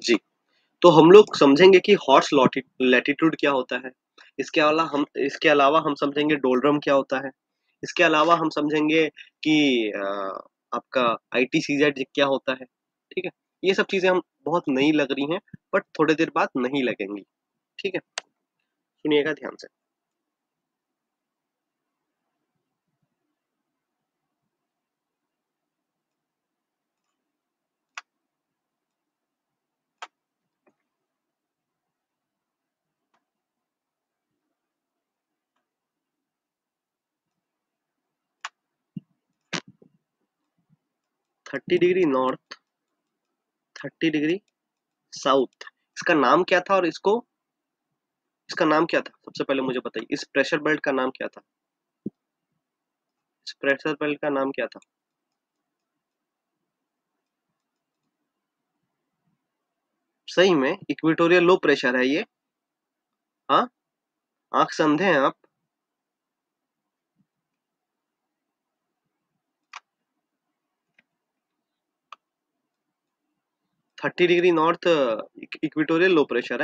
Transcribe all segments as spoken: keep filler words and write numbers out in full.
जी, तो हम लोग समझेंगे कि हॉर्स लॉटि लैटीट्यूड क्या होता है। इसके अलावा हम इसके अलावा हम समझेंगे डोलड्रम क्या होता है। इसके अलावा हम समझेंगे कि अ, आपका आईटीसीज़ेड क्या होता है, ठीक है? ये सब चीज़ें हम बहुत नई लग रही हैं, बट थोड़ी देर बाद नहीं लगेंगी, ठीक है? सुनिएगा ध्यान से। Thirty degree north, thirty degree south, इसका नाम क्या था और इसको इसका नाम क्या था? सबसे पहले मुझे बताइए, इस प्रेशर बेल्ट का नाम क्या था? इस प्रेशर बेल्ट का नाम क्या था? सही में इक्वेटोरियल लो प्रेशर है ये? हाँ? आँख से अंधे हैं आप? Thirty degree north equatorial low pressure है।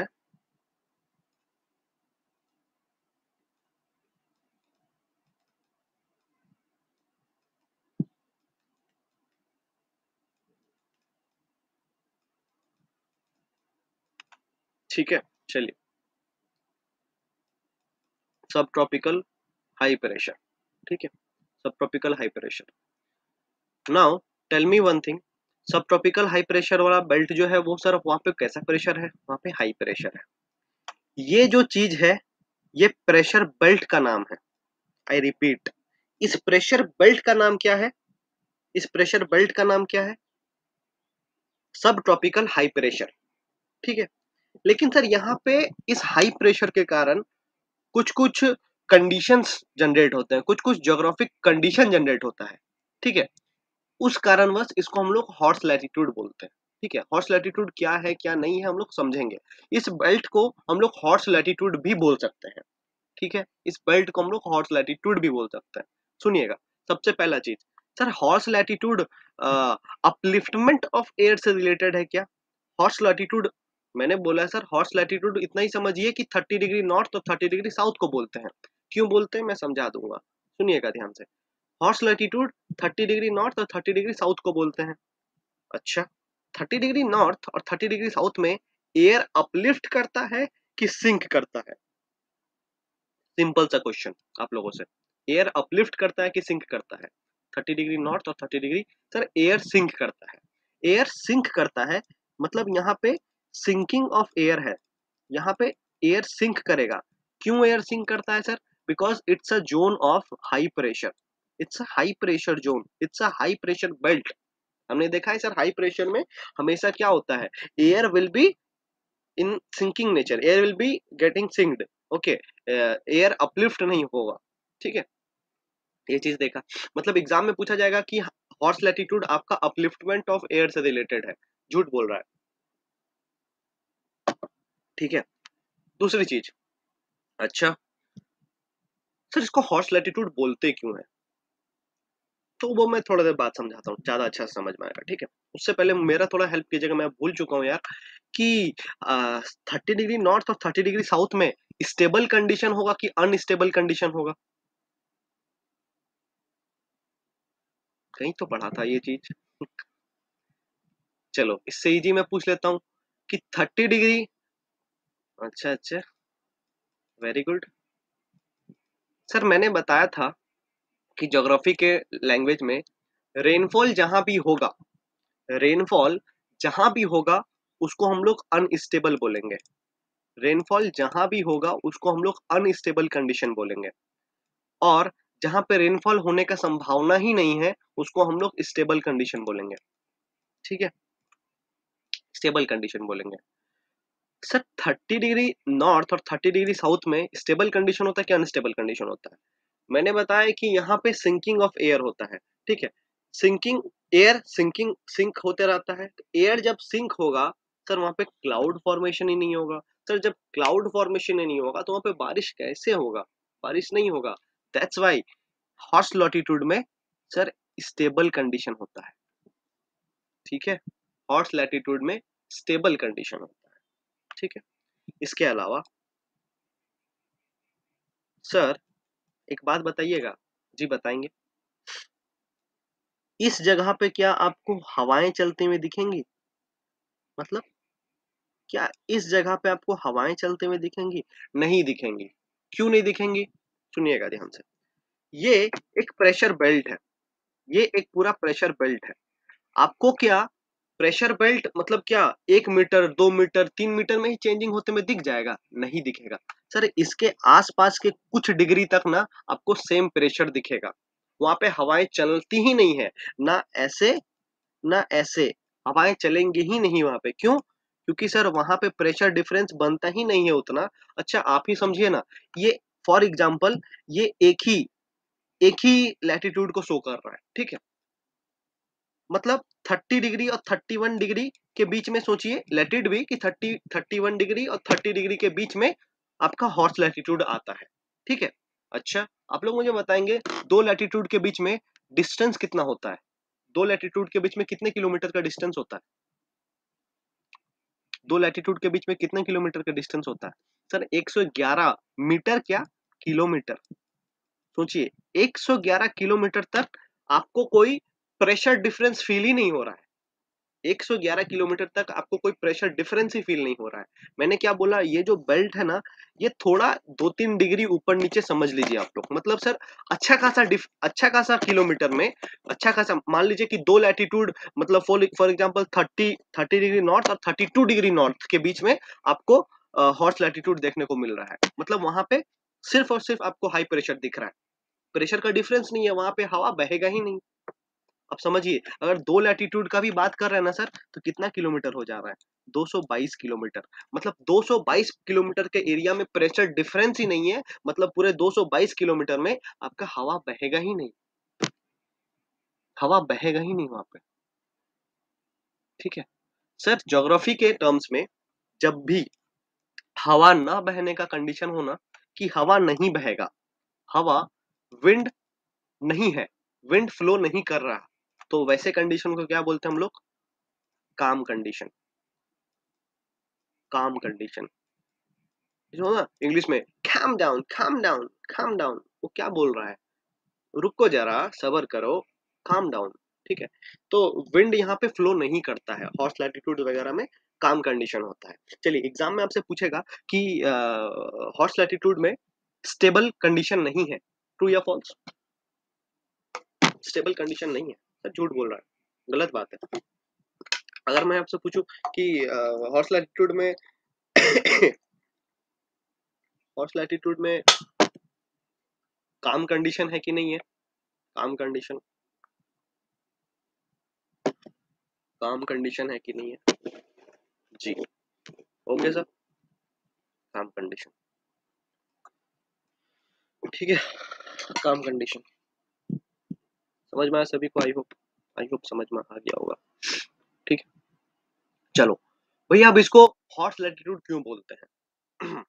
ठीक है, चलिए। सब ट्रॉपिकल हाई प्रेशर, ठीक है? Subtropical high pressure. Now tell me one thing, subtropical high pressure वाला बेल्ट जो है वो सर वहाँ पे कैसा प्रेशर है? वहाँ पे हाई प्रेशर है। ये जो चीज है, ये प्रेशर बेल्ट का नाम है। आई रिपीट, इस प्रेशर बेल्ट का नाम क्या है? इस प्रेशर बेल्ट का नाम क्या है? सब ट्रॉपिकल हाई प्रेशर, ठीक है? लेकिन सर यहाँ पे इस हाई प्रेशर के कारण कुछ कुछ कंडीशंस जनरेट होते हैं, कुछ कुछ ज्योग्राफिक कंडीशन जनरेट होता है, ठीक है? उस कारणवश इसको हम लोग हॉर्स लैटिट्यूड बोलते हैं, ठीक है? हॉर्स लैटिट्यूड क्या है क्या नहीं है हम लोग समझेंगे। इस बेल्ट को हम लोग हॉर्स लैटिट्यूड भी बोल सकते हैं, ठीक है? इस बेल्ट को हम लोग हॉर्स लैटिट्यूड भी बोल सकते हैं। सुनिएगा, सबसे पहला चीज, sir horse latitude upliftment of air से रिलेटेड है क्या? हॉर्स लैटिट्यूड, मैंने बोला है सर हॉर्स लैटिट्यूड इतना ही समझिए कि थर्टी डिग्री नॉर्थ और थर्टी डिग्री साउथ को बोलते हैं। क्यों बोलते हैं मैं समझा दूंगा, सुनिएगा ध्यान से। Horse latitude thirty degree north और थर्टी डिग्री साउथ को बोलते हैं। अच्छा, थर्टी डिग्री नॉर्थ और थर्टी डिग्री साउथ में एयर अपलिफ्ट करता है कि सिंक करता है? सिंपल सा क्वेश्चन आप लोगों से, एयर अपलिफ्ट करता है कि सिंक करता है? थर्टी डिग्री नॉर्थ और thirty degree, sir air sink करता है। एयर सिंक करता है, मतलब यहाँ पे सिंकिंग ऑफ एयर है, यहाँ पे एयर सिंक करेगा। क्यों एयर सिंक करता है sir? Because it's a zone of high pressure, it's a high pressure zone, it's a high pressure belt. हमने देखा है सर हाई प्रेशर में हमेशा क्या होता है, air will be in sinking nature, air will be getting sinked, okay, air uplift नहीं होगा, ठीक है? ये चीज देखा, मतलब एग्जाम में पूछा जाएगा कि हॉर्स लैटिट्यूड आपका अपलिफ्टमेंट ऑफ एयर से रिलेटेड है, झूठ बोल रहा है, ठीक है? दूसरी चीज, अच्छा सर इसको हॉर्स लैटिट्यूड बोलते क्यों है? तो वो मैं थोड़ा देर बाद समझाता हूँ, ज्यादा अच्छा समझ में आएगा, ठीक है? उससे पहले मेरा थोड़ा हेल्प कीजिएगा, मैं भूल चुका हूँ यार कि थर्टी डिग्री नॉर्थ और थर्टी डिग्री साउथ में स्टेबल कंडीशन होगा कि अनस्टेबल कंडीशन होगा? कहीं तो पढ़ा था ये चीज। चलो इससे इजी मैं पूछ लेता हूँ कि थर्टी डिग्री, अच्छा अच्छा, वेरी गुड। सर मैंने बताया था कि ज्योग्राफी के लैंग्वेज में रेनफॉल जहां भी होगा, रेनफॉल जहां भी होगा उसको हम लोग अनस्टेबल बोलेंगे। रेनफॉल जहां भी होगा उसको हम लोग अनस्टेबल कंडीशन बोलेंगे, और जहां पे रेनफॉल होने का संभावना ही नहीं है उसको हम लोग स्टेबल कंडीशन बोलेंगे, ठीक है? स्टेबल कंडीशन बोलेंगे। सर थर्टी डिग्री नॉर्थ और थर्टी डिग्री साउथ में स्टेबल कंडीशन होता है कि अनस्टेबल कंडीशन होता है? मैंने बताया कि यहाँ पे सिंकिंग ऑफ एयर होता है, ठीक है? सिंकिंग, एयर सिंकिंग सिंक होते रहता है, तो एयर जब सिंक होगा सर वहां पे क्लाउड फॉर्मेशन ही नहीं होगा। सर जब क्लाउड फॉर्मेशन ही नहीं होगा तो वहां पे बारिश कैसे होगा? बारिश नहीं होगा। दैट्स वाई हॉर्स लॉटिट्यूड में सर स्टेबल कंडीशन होता है, ठीक है? हॉर्स लैटिट्यूड में स्टेबल कंडीशन होता है, ठीक है। इसके अलावा सर एक बात बताइएगा। जी बताएंगे। इस जगह पे क्या आपको हवाएं चलती हुई दिखेंगी? मतलब क्या इस जगह पे आपको हवाएं चलते हुए दिखेंगी? नहीं दिखेंगी। क्यों नहीं दिखेंगी? सुनिएगा ध्यान से। ये एक प्रेशर बेल्ट है। ये एक पूरा प्रेशर बेल्ट है। आपको क्या प्रेशर बेल्ट मतलब क्या एक मीटर, दो मीटर, तीन मीटर में ही चेंजिंग होते में दिख जाएगा? नहीं दिखेगा। सर इसके आसपास के कुछ डिग्री तक ना आपको सेम प्रेशर दिखेगा। वहां पे हवाएं चलती ही नहीं है। ना ऐसे ना ऐसे हवाएं चलेंगी ही नहीं वहां पे। क्यों? क्योंकि सर वहां पे प्रेशर डिफरेंस बनता ही नहीं है उतना। अच्छा आप ही समझिए ना। ये फॉर एग्जांपल ये एक ही एक ही लैटिट्यूड को शो कर रहा है, ठीक है। मतलब तीस डिग्री और इकतीस डिग्री के बीच में सोचिए, लेट इट बी कि तीस इकतीस डिग्री और तीस डिग्री के बीच में आपका हॉर्स लैटिट्यूड आता है, ठीक है। अच्छा आप लोग मुझे बताएंगे दो लैटिट्यूड के बीच में डिस्टेंस कितना होता है? दो लैटिट्यूड के बीच में कितने किलोमीटर का डिस्टेंस होता है? दो लैटिट्यूड के बीच में कितने किलोमीटर का डिस्टेंस होता है? सर एक सौ ग्यारह मीटर, क्या किलोमीटर? सोचिए एक सौ ग्यारह किलोमीटर तक आपको कोई प्रेशर डिफरेंस फील ही नहीं हो रहा है। एक सौ ग्यारह किलोमीटर तक आपको कोई प्रेशर डिफरेंस ही फील नहीं हो रहा है। मैंने क्या बोला, ये जो बेल्ट है ना, ये थोड़ा दो तीन डिग्री ऊपर नीचे समझ लीजिए आप लोग। मतलब सर अच्छा खासा डिफ अच्छा खासा किलोमीटर में अच्छा खासा मान लीजिए कि दो लैटिट्यूड मतलब for for example thirty thirty degree north और थर्टी टू डिग्री नॉर्थ के बीच में आपको हॉर्स लैटिट्यूड देखने को मिल रहा है। मतलब वहां पे सिर्फ और सिर्फ आपको हाई प्रेशर दिख रहा है। प्रेशर का डिफरेंस नहीं है, वहां पे हवा बहेगा ही नहीं। अब समझिए अगर दो लैटिट्यूड का भी बात कर रहे हैं ना सर, तो कितना किलोमीटर हो जा रहा है? दो सौ बाईस किलोमीटर। मतलब दो सौ बाईस किलोमीटर के एरिया में प्रेशर डिफरेंस ही नहीं है। मतलब पूरे दो सौ बाईस किलोमीटर में आपका हवा बहेगा ही नहीं। हवा बहेगा ही नहीं वहां पे, ठीक है। सर ज्योग्राफी के टर्म्स में जब भी हवा ना बहने का कंडीशन हो ना, कि हवा नहीं बहेगा, हवा विंड नहीं है, विंड फ्लो नहीं कर रहा, तो वैसे कंडीशन को क्या बोलते हैं हम लोग? काम कंडीशन। काम कंडीशन जो ना इंग्लिश में calm down calm down calm down, वो क्या बोल रहा है? रुको जरा, सबर करो, calm down, ठीक है। तो विंड यहाँ पे फ्लो नहीं करता है, हॉर्स लैटिट्यूड वगैरह में काम कंडीशन होता है। चलिए एग्जाम में आपसे पूछेगा कि हॉर्स लैटिट्यूड में स्टेबल कंडीशन नहीं है, ट्रू या फॉल्स? स्टेबल कंडीशन नहीं है सर, झूठ बोल रहा है, गलत बात है। अगर मैं आपसे पूछूं कि हॉर्स लैटिट्यूड में हॉर्स लैटिट्यूड में काम कंडीशन है कि नहीं है? काम कंडीशन काम कंडीशन है कि नहीं है? जी ओके सर, काम कंडीशन, ठीक है। काम कंडीशन समझ में आया सभी को? आई होप आई होप समझ में आ गया होगा, ठीक है। चलो भैया अब इसको हॉर्स लैटिट्यूड क्यों बोलते हैं?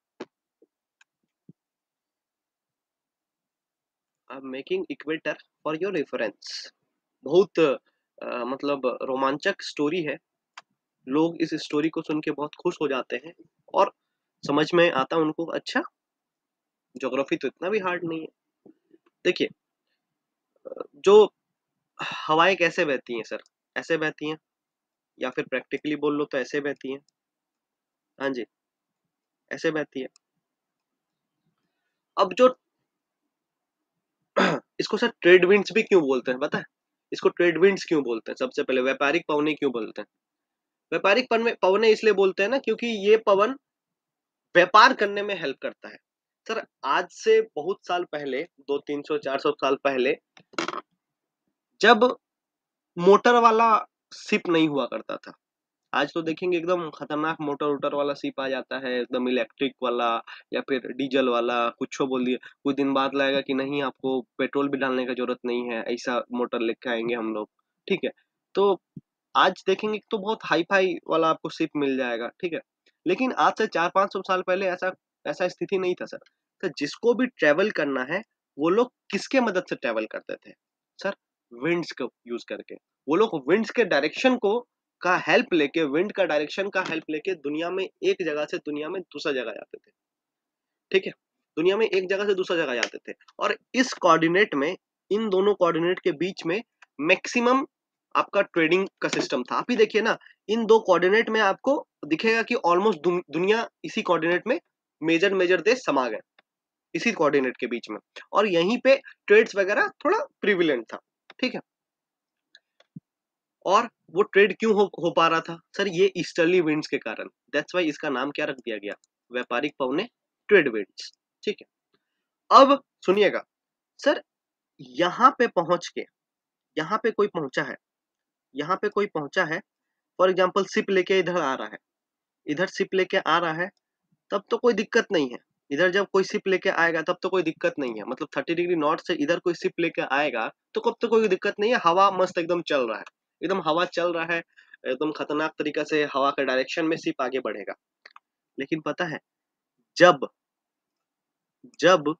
I am making equator for your reference. बहुत आ, मतलब रोमांचक स्टोरी है। लोग इस स्टोरी को सुन के बहुत खुश हो जाते हैं और समझ में आता उनको, अच्छा ज्योग्राफी तो इतना भी हार्ड नहीं है। देखिए जो हवाएं कैसे बहती हैं सर? ऐसे बहती हैं, या फिर प्रैक्टिकली बोल लो तो ऐसे बहती हैं। हाँ जी, ऐसे बहती है। अब जो इसको सर ट्रेड विंड्स भी क्यों बोलते हैं पता है? इसको ट्रेड विंड्स क्यों बोलते हैं? सबसे पहले व्यापारिक पवने क्यों बोलते हैं? व्यापारिक पवने पवने इसलिए बोलते हैं ना क्योंकि ये पवन व्यापार करने में हेल्प करता है। सर आज से बहुत साल पहले, दो तीन सौ चार सौ साल पहले, जब मोटर वाला शिप नहीं हुआ करता था, आज तो देखेंगे एकदम खतरनाक मोटर वोटर वाला शिप आ जाता है, एकदम इलेक्ट्रिक वाला या फिर डीजल वाला, कुछ बोल दिए। कुछ दिन बाद लगेगा कि नहीं आपको पेट्रोल भी डालने का जरूरत नहीं है, ऐसा मोटर लेके आएंगे हम लोग, ठीक है। तो आज देखेंगे तो बहुत हाई फाई वाला आपको शिप मिल जाएगा, ठीक है। लेकिन आज से चार पांच सौ साल पहले ऐसा ऐसा स्थिति नहीं था सर। तो जिसको भी ट्रेवल करना है वो लोग किसके मदद से ट्रेवल करते थे? सर विंड्स को यूज करके। वो लोग विंड्स के डायरेक्शन को का हेल्प लेके, विंड का डायरेक्शन का हेल्प लेके दुनिया में एक जगह से दुनिया में दूसरा जगह जाते थे। ठीक है, दुनिया में एक जगह से दूसरा जगह जाते थे और इस कोऑर्डिनेट में, इन दोनों कोऑर्डिनेट के बीच में मैक्सिमम आपका ट्रेडिंग का सिस्टम था। आप ही देखिए ना, इन दो कोऑर्डिनेट में आपको दिखेगा कि ऑलमोस्ट दु, दुनिया इसी कोऑर्डिनेट में मेजर मेजर देश समा गए इसी कोऑर्डिनेट के बीच में, और यहीं पे ट्रेड्स वगैरह थोड़ा प्रिविलेंट था। ठीक है, और वो ट्रेड क्यों हो, हो पा रहा था सर? ये ईस्टर्ली विंड्स के कारण। दैट्स वाई इसका नाम क्या रख दिया गया? व्यापारिक पवने, ट्रेड विंड्स। ठीक है, अब सुनिएगा सर, यहाँ पे पहुंच के, यहाँ पे कोई पहुंचा है, यहाँ पे कोई पहुंचा है, फॉर एग्जाम्पल शिप लेके इधर आ रहा है, इधर शिप लेके आ रहा है, तब तो कोई दिक्कत नहीं है। इधर जब कोई शिप लेके आएगा तब तो कोई दिक्कत नहीं है, मतलब थर्टी डिग्री नॉर्थ से इधर कोई शिप लेके आएगा तो कब तो कोई दिक्कत नहीं है, हवा मस्त एकदम चल रहा है, एकदम हवा चल रहा है, एकदम खतरनाक तरीका से हवा के डायरेक्शन में शिप आगे बढ़ेगा। लेकिन पता है, जब जब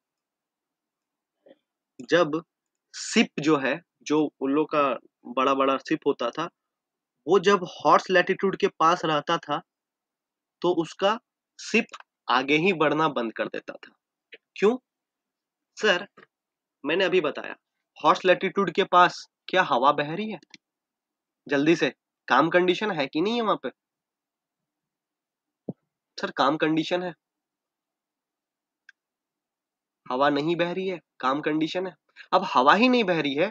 जब शिप जो है, जो उन लोग का बड़ा बड़ा शिप होता था, वो जब हॉर्स लैटिट्यूड के पास रहता था तो उसका शिप आगे ही बढ़ना बंद कर देता था। क्यों सर? मैंने अभी बताया, हॉर्स लैटिट्यूड के पास क्या हवा बह रही है? जल्दी से, काम कंडीशन है कि नहीं है वहां पे? सर काम कंडीशन है, हवा नहीं बह रही है, काम कंडीशन है। अब हवा ही नहीं बह रही है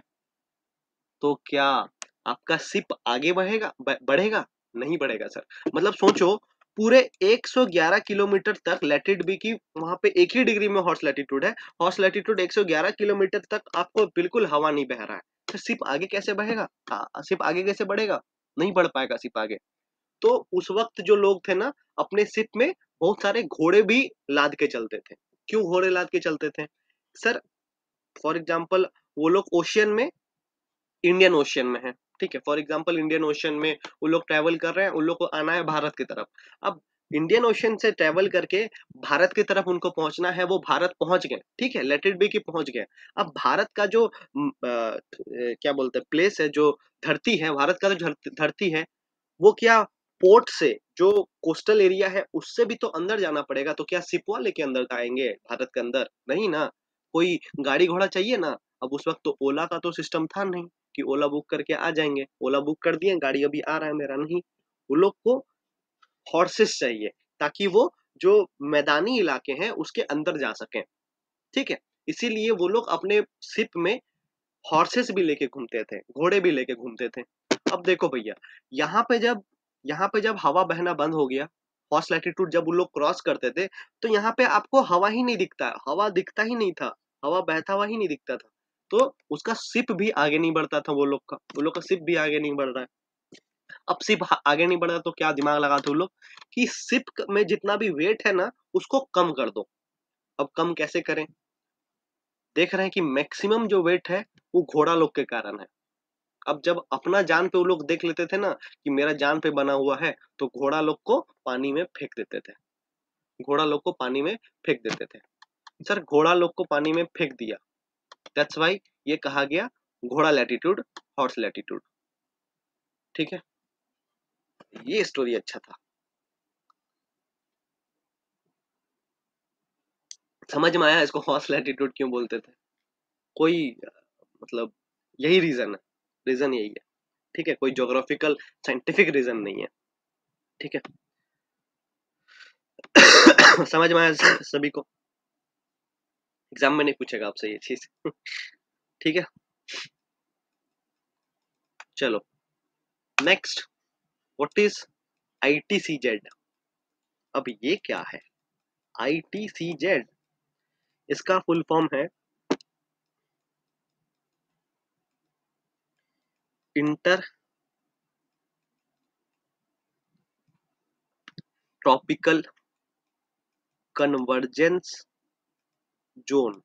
तो क्या आपका शिप आगे बढ़ेगा? बढ़ेगा? नहीं बढ़ेगा सर। मतलब सोचो, पूरे एक सौ ग्यारह किलोमीटर तक लेट इट बी की वहां पे एक ही डिग्री में हॉर्स लैटिट्यूड है, हॉर्स लैटिट्यूड एक सौ ग्यारह किलोमीटर तक आपको बिल्कुल हवा नहीं बह रहा है, तो शिप आगे कैसे बढ़ेगा? शिप आगे कैसे बढ़ेगा? नहीं बढ़ पाएगा शिप आगे। तो उस वक्त जो लोग थे ना, अपने शिप में बहुत सारे घोड़े भी लाद के चलते थे। क्यों घोड़े लाद के चलते थे सर? फॉर एग्जाम्पल, वो लोग ओशियन में, इंडियन ओशियन में है, ठीक है, फॉर एग्जांपल इंडियन ओशियन में वो लोग ट्रैवल कर रहे हैं, उन लोग को आना है भारत की तरफ। अब इंडियन ओशियन से ट्रैवल करके भारत की तरफ उनको पहुंचना है, वो भारत पहुंच गए, ठीक है, लेट इट बी की पहुंच गए। अब भारत का जो म, आ, क्या बोलते हैं प्लेस है, जो धरती है, भारत का जो धरती है, वो क्या पोर्ट से, जो कोस्टल एरिया है उससे भी तो अंदर जाना पड़ेगा, तो क्या सिपवा लेके अंदर आएंगे भारत के अंदर? नहीं ना, कोई गाड़ी घोड़ा चाहिए ना। अब उस वक्त तो ओला का तो सिस्टम था नहीं कि ओला बुक करके आ जाएंगे, ओला बुक कर दिए, गाड़ी अभी आ रहा है मेरा, नहीं। वो लोग को हॉर्सेस चाहिए ताकि वो जो मैदानी इलाके हैं उसके अंदर जा सकें, ठीक है। इसीलिए वो लोग अपने शिप में हॉर्सेस भी लेके घूमते थे, घोड़े भी लेके घूमते थे। अब देखो भैया, यहाँ पे जब यहाँ पे जब हवा बहना बंद हो गया, हॉर्स लैटिट्यूड जब वो लोग क्रॉस करते थे, तो यहाँ पे आपको हवा ही नहीं दिखता, हवा दिखता ही नहीं था, हवा बहता हुआ ही नहीं दिखता था। तो उसका शिप भी आगे नहीं बढ़ता था, वो लोग का वो लोग का शिप भी आगे नहीं बढ़ रहा है। अब शिप आगे नहीं बढ़ रहा तो क्या दिमाग लगाते वो लोग कि शिप में जितना भी वेट है ना उसको कम कर दो। अब कम कैसे करें? देख रहे हैं कि मैक्सिमम जो वेट है वो घोड़ा लोग के कारण है। अब जब अपना जान पे वो लोग देख लेते थे ना कि मेरा जान पे बना हुआ है, तो घोड़ा लोग को पानी में फेंक देते थे, घोड़ा लोग को पानी में फेंक देते थे। सर घोड़ा लोग को पानी में फेंक दिया, दैट्स वाई ये कहा गया घोड़ा लैटिट्यूड, हॉर्स लैटिट्यूड। ठीक है, ये स्टोरी अच्छा था, समझ में आया इसको हॉर्स लैटिट्यूड क्यों बोलते थे? कोई मतलब यही रीजन है, रीजन यही है, ठीक है, कोई ज्योग्राफिकल साइंटिफिक रीजन नहीं है, ठीक है। समझ में आया सभी को? एग्जाम में नहीं पूछेगा आपसे ये चीज। ठीक है, चलो next, what is I T C Z? अब ये क्या है आई टी सी जेड? इसका फुल फॉर्म है inter tropical convergence zone.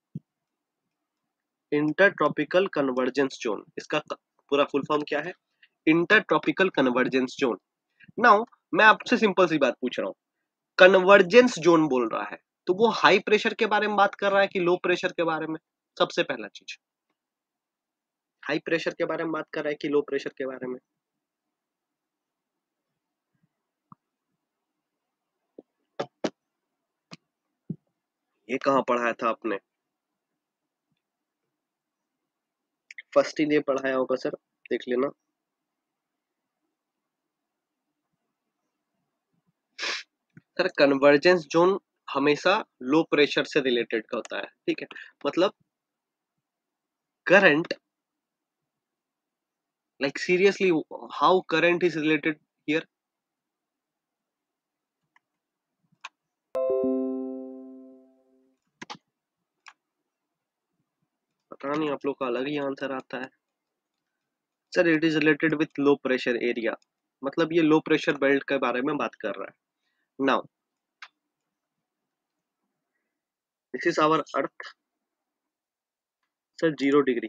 Inter tropical convergence zone, इसका पूरा फुल फॉर्म क्या है? Inter tropical convergence zone. Now मैं आपसे सिंपल सी बात पूछ रहा हूँ, कन्वर्जेंस जोन बोल रहा है तो वो हाई प्रेशर के बारे में बात कर रहा है कि लो प्रेशर के बारे में? सबसे पहला चीज, हाई प्रेशर के बारे में बात कर रहा है कि लो प्रेशर के बारे में? ये कहाँ पढ़ाया था आपने? फर्स्ट ही ये पढ़ाया होगा सर, देख लेना। सर कन्वर्जेंस जोन हमेशा लो प्रेशर से रिलेटेड का होता है, ठीक है। मतलब current, like seriously, how current is related here? पता नहीं, आप लोग का अलग ही आंसर आता है। Sir it is related with low pressure area, मतलब ये लो प्रेशर बेल्ट के बारे में बात कर रहा है। Now this is our earth, sir zero degree,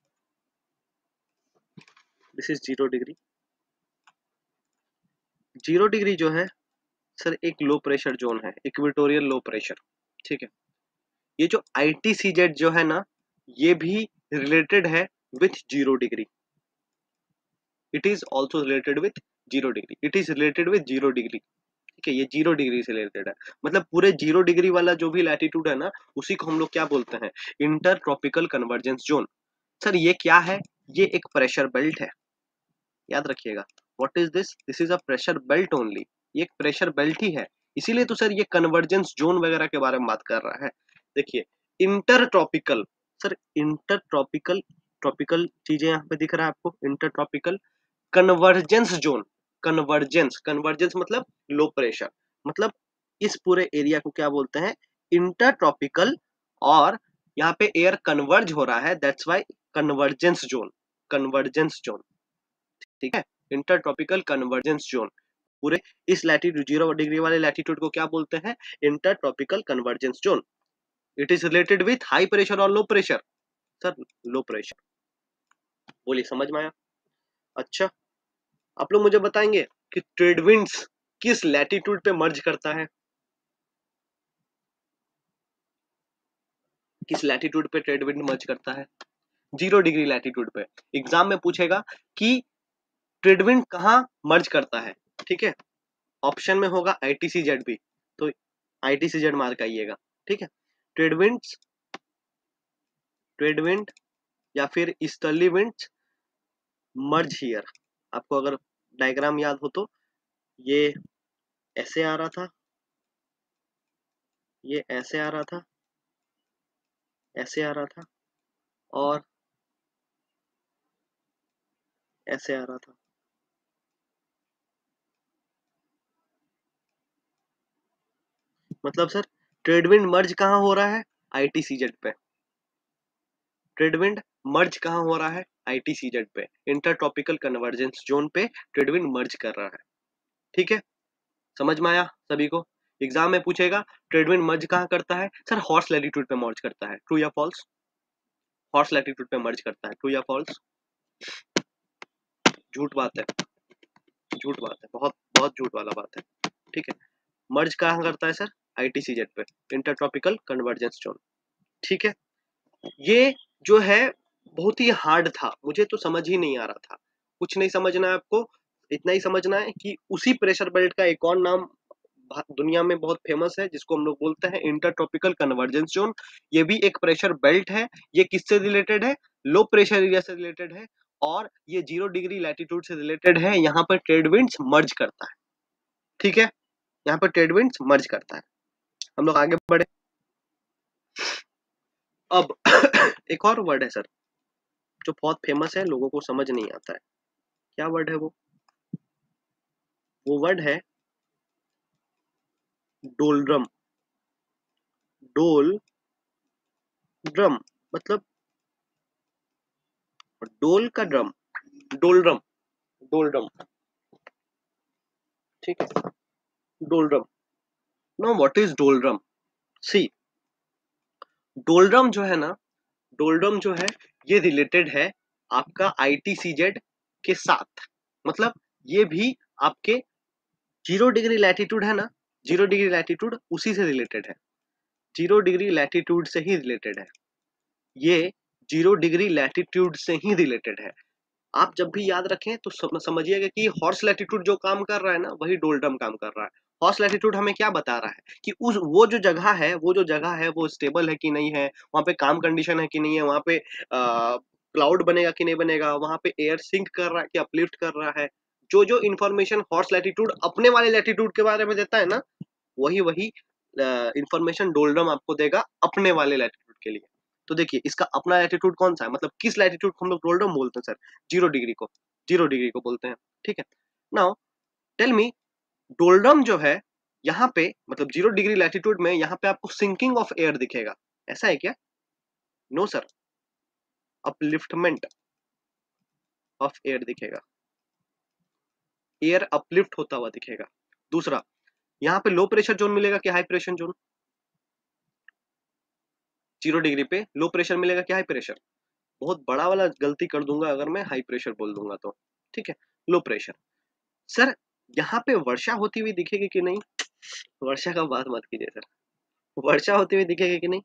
this is zero degree. Zero degree जो है सर एक लो प्रेशर जोन है, इक्वेटोरियल लो प्रेशर, ठीक है। ये जो आई टी सी जेड जो है ना, ये भी रिलेटेड है with zero degree. It is also related with zero degree, it is related with zero degree, ठीक है। ये जीरो डिग्री से रिलेटेड है, मतलब पूरे जीरो डिग्री वाला जो भी लैटिट्यूड है ना, उसी को हम लोग क्या बोलते हैं? Inter tropical convergence zone. Sir ये क्या है? ये एक प्रेशर बेल्ट है, याद रखिएगा। What is this? This is a pressure belt only, ये एक प्रेशर बेल्ट ही है, इसीलिए तो सर ये कन्वर्जेंस जोन वगैरह के बारे में बात कर रहा है। देखिए intertropical, sir intertropical, tropical चीजें यहाँ पे दिख रहा है आपको, inter tropical convergence zone. Convergence, convergence मतलब लो प्रेशर, मतलब इस पूरे एरिया को क्या बोलते हैं? Intertropical. और यहाँ पे एयर कन्वर्ज हो रहा है, that's why convergence zone, convergence zone, ठीक है। इंटर ट्रॉपिकल कन्वर्जेंस जोन, पूरे इस लैटिट्यूड जीरो डिग्री वाले लैटिट्यूड को क्या बोलते हैं? Inter tropical convergence zone. It is related with high pressure और low pressure. Sir low pressure, बोलिए समझ में आया? अच्छा, आप लोग मुझे बताएंगे कि ट्रेड विंड्स किस लैटिट्यूड पे मर्ज करता है? किस लैटिट्यूड पे ट्रेड विंड मर्ज करता है? जीरो डिग्री लैटिट्यूड पे। एग्जाम में पूछेगा कि ट्रेड विंड कहाँ मर्ज करता है, ठीक है। ऑप्शन में होगा आई टी सी जेड भी, तो I T C Z mark आइएगा, ठीक है। ट्रेड विंड्स, ट्रेड विंड या फिर ईस्टर्ली विंड्स मर्ज हियर। आपको अगर डायग्राम याद हो तो ये ऐसे आ रहा था, ये ऐसे आ रहा था, ऐसे आ रहा था, और ऐसे आ रहा था। मतलब सर ट्रेड विंड मर्ज कहाँ हो रहा है? आई टी सी जेड पे। ट्रेड विंड मर्ज कहाँ हो रहा है? आई टी सी जेड पे, इंटर ट्रॉपिकल कन्वर्जेंस जोन पे ट्रेड विंड मर्ज कर रहा है, ठीक है। समझ में आया सभी को? एग्जाम में पूछेगा ट्रेड विंड मर्ज कहाँ करता है? सर हॉर्स लैटिट्यूड पे मर्ज करता है, ट्रू या फॉल्स? हॉर्स लैटिट्यूड पे मर्ज करता है, ट्रू या फॉल्स? झूठ बात है, झूठ बात है, बहुत बहुत झूठ वाला बात है, ठीक है। मर्ज कहाँ करता है sir? I T C Z पे, इंटर ट्रॉपिकल कन्वर्जेंस जोन, ठीक है। ये जो है बहुत ही हार्ड था, मुझे तो समझ ही नहीं आ रहा था। कुछ नहीं समझना है आपको, इतना ही समझना है कि उसी प्रेशर बेल्ट का एक और नाम दुनिया में बहुत फेमस है, जिसको हम लोग बोलते हैं इंटर ट्रॉपिकल कन्वर्जेंस जोन। ये भी एक प्रेशर बेल्ट है। ये किससे रिलेटेड है? लो प्रेशर एरिया से रिलेटेड है, और ये जीरो डिग्री लैटिट्यूड से रिलेटेड है। यहाँ पर ट्रेड विंड्स मर्ज करता है, ठीक है। यहाँ पर ट्रेड विंड्स मर्ज करता है। हम लोग आगे बढ़े। अब एक और वर्ड है सर जो बहुत फेमस है, लोगों को समझ नहीं आता है। क्या वर्ड है वो? वो वर्ड है डोलड्रम। डोल ड्रम, मतलब डोल का ड्रम, डोलड्रम, डोलड्रम, ठीक है। Doldrum. No what is doldrum? See, doldrum जो है ना, डोलड्रम जो है ये रिलेटेड है आपका आई टी सी जेड के साथ। मतलब ये भी आपके जीरो डिग्री लैटिट्यूड है ना, जीरो डिग्री लैटिट्यूड उसी से रिलेटेड है, जीरो डिग्री लैटिट्यूड से ही रिलेटेड है। ये जीरो डिग्री लैटिट्यूड से ही रिलेटेड है। आप जब भी याद रखें तो समझिएगा कि हॉर्स लैटिट्यूड जो काम कर रहा है ना, वही डोलड्रम काम कर रहा है। हॉर्स लैटिट्यूड हमें क्या बता रहा है कि उस वो जो जगह है वो जो जगह है वो स्टेबल है कि नहीं है, वहाँ पे काम कंडीशन है कि नहीं है, वहाँ पे क्लाउड बनेगा कि नहीं बनेगा, वहाँ पे एयर सिंक कर रहा है कि अपलिफ्ट कर रहा है। जो जो इन्फॉर्मेशन हॉर्स लैटिट्यूड अपने वाले लैटिट्यूड के बारे में देता है ना, वही वही इंफॉर्मेशन डोल्डम आपको देगा अपने वाले लैटिट्यूड के लिए। तो देखिए इसका अपना लैटिट्यूड कौन सा है, मतलब किस लैटिट्यूड को हम लोग डोल्डम बोलते हैं सर? जीरो डिग्री को, जीरो डिग्री को बोलते हैं। ठीक है, नाउ टेल मी, डोल्डम जो है यहाँ पे मतलब जीरो डिग्री लैटिट्यूड में यहाँ पे आपको सिंकिंग ऑफ एयर दिखेगा, ऐसा है क्या? No sir, upliftment of air दिखेगा, एयर अपलिफ्ट होता हुआ दिखेगा। दूसरा, यहाँ पे लो प्रेशर जोन मिलेगा कि high pressure zone? Zero degree पे लो प्रेशर मिलेगा कि हाई प्रेशर? बहुत बड़ा वाला गलती कर दूंगा अगर मैं हाई प्रेशर बोल दूंगा तो। ठीक है, लो प्रेशर। सर यहाँ पे वर्षा होती हुई दिखेगी कि नहीं? वर्षा का बात मत कीजिए सर, वर्षा होती हुई दिखेगी कि नहीं?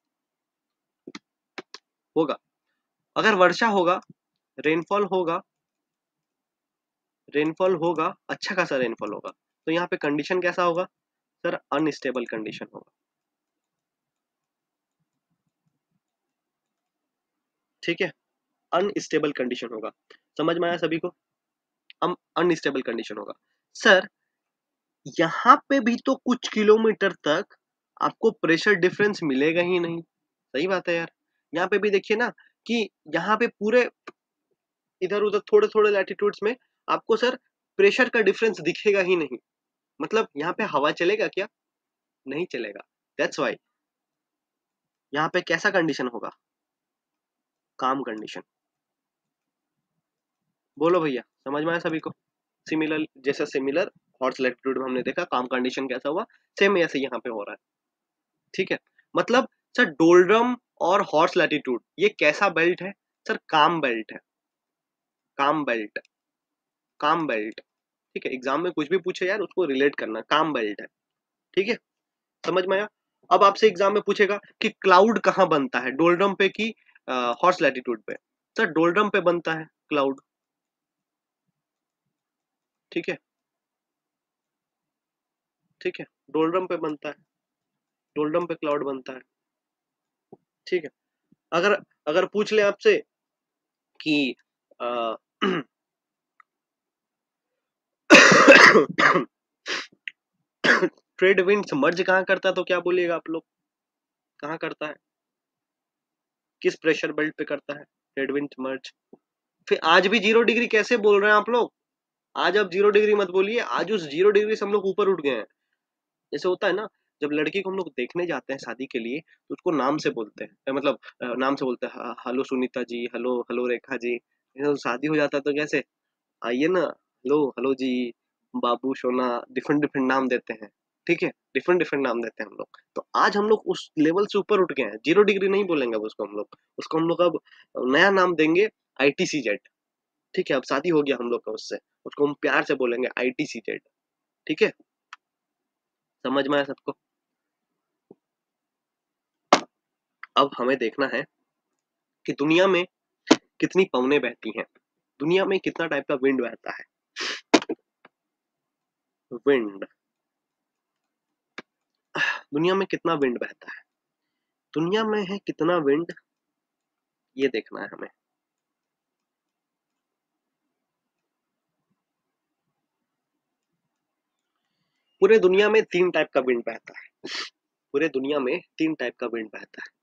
होगा। अगर वर्षा होगा, रेनफॉल होगा, रेनफॉल होगा, अच्छा खासा रेनफॉल होगा, तो यहाँ पे कंडीशन कैसा होगा सर? अनस्टेबल कंडीशन होगा। ठीक है, अनस्टेबल कंडीशन होगा। समझ में आया सभी को? हम अनस्टेबल कंडीशन होगा। सर यहाँ पे भी तो कुछ किलोमीटर तक आपको प्रेशर डिफरेंस मिलेगा ही नहीं। सही बात है यार, यहाँ पे भी देखिए ना कि यहाँ पे पूरे इधर उधर थोड़े थोड़े लैटिट्यूड्स में आपको सर प्रेशर का डिफरेंस दिखेगा ही नहीं। मतलब यहाँ पे हवा चलेगा क्या? नहीं चलेगा। दैट्स वाई यहाँ पे कैसा कंडीशन होगा? काम कंडीशन। बोलो भैया, समझ में आया सभी को? सिमिलर, जैसा सिमिलर हॉर्स लैटिट्यूड में हमने देखा काम कंडीशन कैसा हुआ, सेम ऐसे यहाँ पे हो रहा है। ठीक है, मतलब सर डोल्ड्रम और हॉर्स लैटिट्यूड ये कैसा बेल्ट है सर? काम बेल्ट है, काम बेल्ट, काम बेल्ट। ठीक है, एग्जाम में कुछ भी पूछे यार उसको रिलेट करना, काम बेल्ट है। ठीक है, समझ में आया? अब आपसे एग्जाम में पूछेगा कि क्लाउड कहाँ बनता है, डोल्ड्रम पे कि हॉर्स लैटिट्यूड पे? सर डोल्ड्रम पे बनता है क्लाउड। ठीक है, ठीक है, डोल्ड्रम पे बनता है, डोल्ड्रम पे क्लाउड बनता है। ठीक है, अगर अगर पूछ ले आपसे कि ट्रेड विंड्स मर्ज कहाँ करता है तो क्या बोलिएगा आप लोग? कहाँ करता है, किस प्रेशर बेल्ट पे करता है ट्रेड विंड्स मर्ज? फिर आज भी जीरो डिग्री कैसे बोल रहे हैं आप लोग? आज आप जीरो डिग्री मत बोलिए, आज उस जीरो डिग्री से हम लोग ऊपर उठ गए हैं। जैसे होता है ना, जब लड़की को हम लोग देखने जाते हैं शादी के लिए तो उसको नाम से बोलते हैं, मतलब नाम से बोलते हैं, hello Sunita ji, hello hello Rekha ji. तो शादी हो जाता है तो कैसे, आइए ना, हेलो हेलो जी, बाबू सोना, डिफरेंट डिफरेंट नाम देते हैं। ठीक है, डिफरेंट डिफरेंट नाम देते हैं हम लोग। तो आज हम लोग उस लेवल से ऊपर उठ गए हैं, जीरो डिग्री नहीं बोलेंगे अब उसको हम लोग, उसको हम लोग अब नया नाम देंगे, आई टी सी जेड। ठीक है, अब शादी हो गया हम लोग का उससे, उसको हम प्यार से बोलेंगे आई टी सी जेड। ठीक है, समझ में आया सबको? अब हमें देखना है कि दुनिया में कितनी पवनें बहती हैं, दुनिया में कितना टाइप का विंड बहता है। विंड, दुनिया में कितना विंड बहता है, दुनिया में है कितना विंड, ये देखना है हमें। पूरे दुनिया में तीन टाइप का विंड बहता है, पूरे दुनिया में तीन टाइप का विंड बहता है।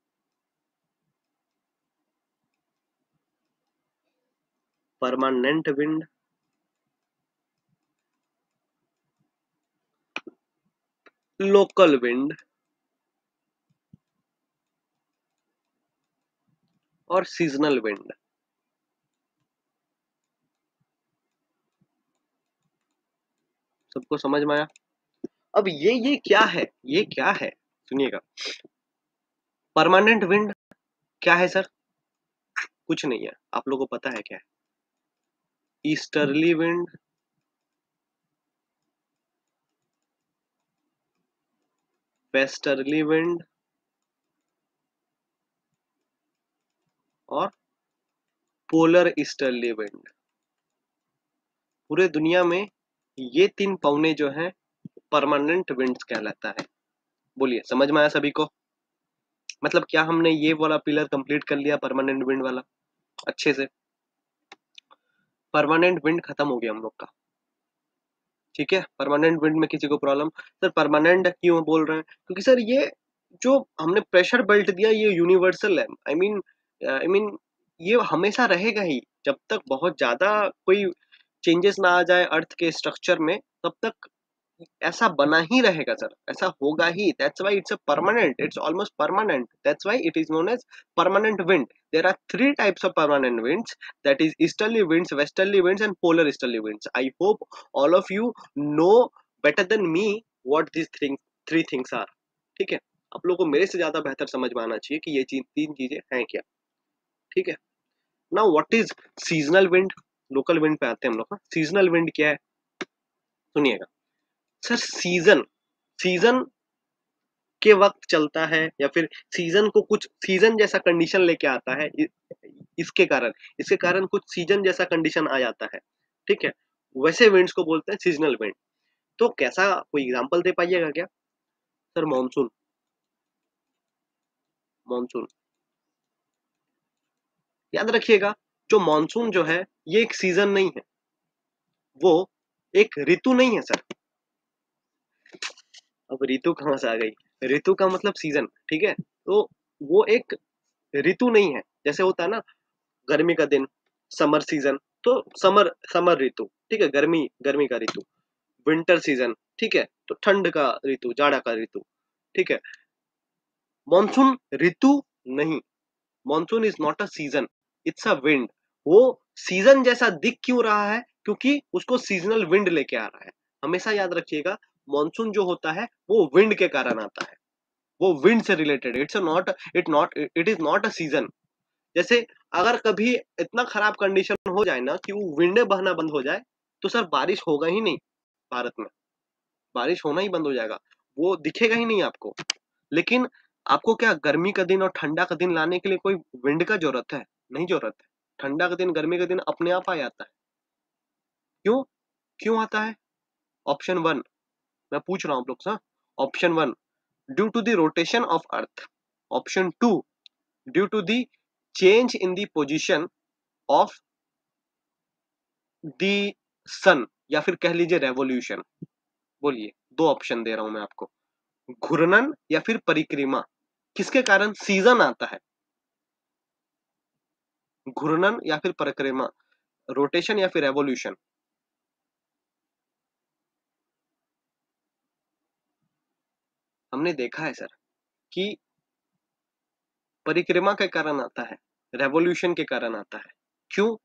परमानेंट विंड, लोकल विंड और सीजनल विंड। सबको समझ में आया? अब ये ये क्या है, ये क्या है, सुनिएगा। परमानेंट विंड क्या है सर? कुछ नहीं है, आप लोगों को पता है क्या है? ईस्टर्ली विंड, वेस्टर्ली विंड और पोलर ईस्टर्ली विंड। पूरे दुनिया में ये तीन पवने जो हैं परमानेंट विंड्स कहलाता है। बोलिए, समझ में आया सभी को? मतलब क्या हमने ये वाला पिलर कंप्लीट कर लिया, परमानेंट विंड वाला, अच्छे से? परमानेंट विंड खत्म हो गया हम लोग का, ठीक है। परमानेंट विंड में किसी को प्रॉब्लम? सर परमानेंट क्यों बोल रहे हैं? क्योंकि सर ये जो हमने प्रेशर बेल्ट दिया ये यूनिवर्सल है। आई मीन आई मीन ये हमेशा रहेगा ही, जब तक बहुत ज्यादा कोई चेंजेस ना आ जाए अर्थ के स्ट्रक्चर में, तब तक ऐसा बना ही रहेगा सर, ऐसा होगा ही। That's why it's a permanent, it's almost permanent, that's why it is known as permanent wind. There are three types of permanent winds, that is easterly winds, westerly winds and polar easterly winds. I hope all of you know better than me what these things three things are, ठीक है। आप लोगों को मेरे से ज्यादा बेहतर समझ में आना चाहिए कि ये चीज तीन चीजें हैं क्या, ठीक है। Now what is seasonal wind? Local wind पे आते हैं हम लोग। सीजनल विंड क्या है, सुनिएगा सर। सीजन सीजन के वक्त चलता है, या फिर सीजन को कुछ सीजन जैसा कंडीशन लेके आता है, इसके कारण इसके कारण कुछ सीजन जैसा कंडीशन आ जाता है, ठीक है। वैसे विंड्स को बोलते हैं सीजनल विंड। तो कैसा, कोई एग्जांपल दे पाइएगा क्या? सर मॉनसून, मॉनसून याद रखिएगा, जो मॉनसून जो है ये एक सीजन नहीं है, वो एक ऋतु नहीं है सर। अब ऋतु कहां से आ गई? ऋतु का मतलब सीजन, ठीक है। तो वो एक ऋतु नहीं है। जैसे होता है ना गर्मी का दिन, समर सीजन, तो समर समर ऋतु, ठीक है। गर्मी गर्मी का ऋतु। विंटर सीजन, ठीक है, तो ठंड का ऋतु, जाड़ा का ऋतु, ठीक है। मॉनसून ऋतु नहीं, monsoon is not a season, it's a wind. वो सीजन जैसा दिख क्यों रहा है? क्योंकि उसको सीजनल विंड लेके आ रहा है। हमेशा याद रखिएगा, मॉनसून जो होता है वो विंड के कारण आता है, वो विंड से रिलेटेड। It's not it not it is not a season. जैसे अगर कभी इतना खराब कंडीशन हो जाए ना कि वो विंडे बहना बंद हो जाए, तो सर बारिश होगा ही नहीं भारत में, बारिश होना ही बंद हो जाएगा, वो दिखेगा ही नहीं आपको। लेकिन आपको क्या गर्मी का दिन और ठंडा का दिन लाने के लिए कोई विंड का जरूरत है? नहीं जरूरत है। ठंडा का दिन गर्मी का दिन अपने आप आ जाता है। क्यों? क्यों आता है? ऑप्शन वन मैं पूछ रहा हूँ आप लोग से। Option one, due to the rotation of earth. Option two, due to the change in the position of the sun, या फिर कह लीजिए रेवोल्यूशन। बोलिए, दो ऑप्शन दे रहा हूं मैं आपको, घूर्णन या फिर परिक्रमा। किसके कारण सीजन आता है? घूर्णन या फिर परिक्रमा, रोटेशन या फिर रेवोल्यूशन? हमने देखा है सर कि परिक्रमा के कारण आता है, रेवोल्यूशन के कारण आता है। क्यों?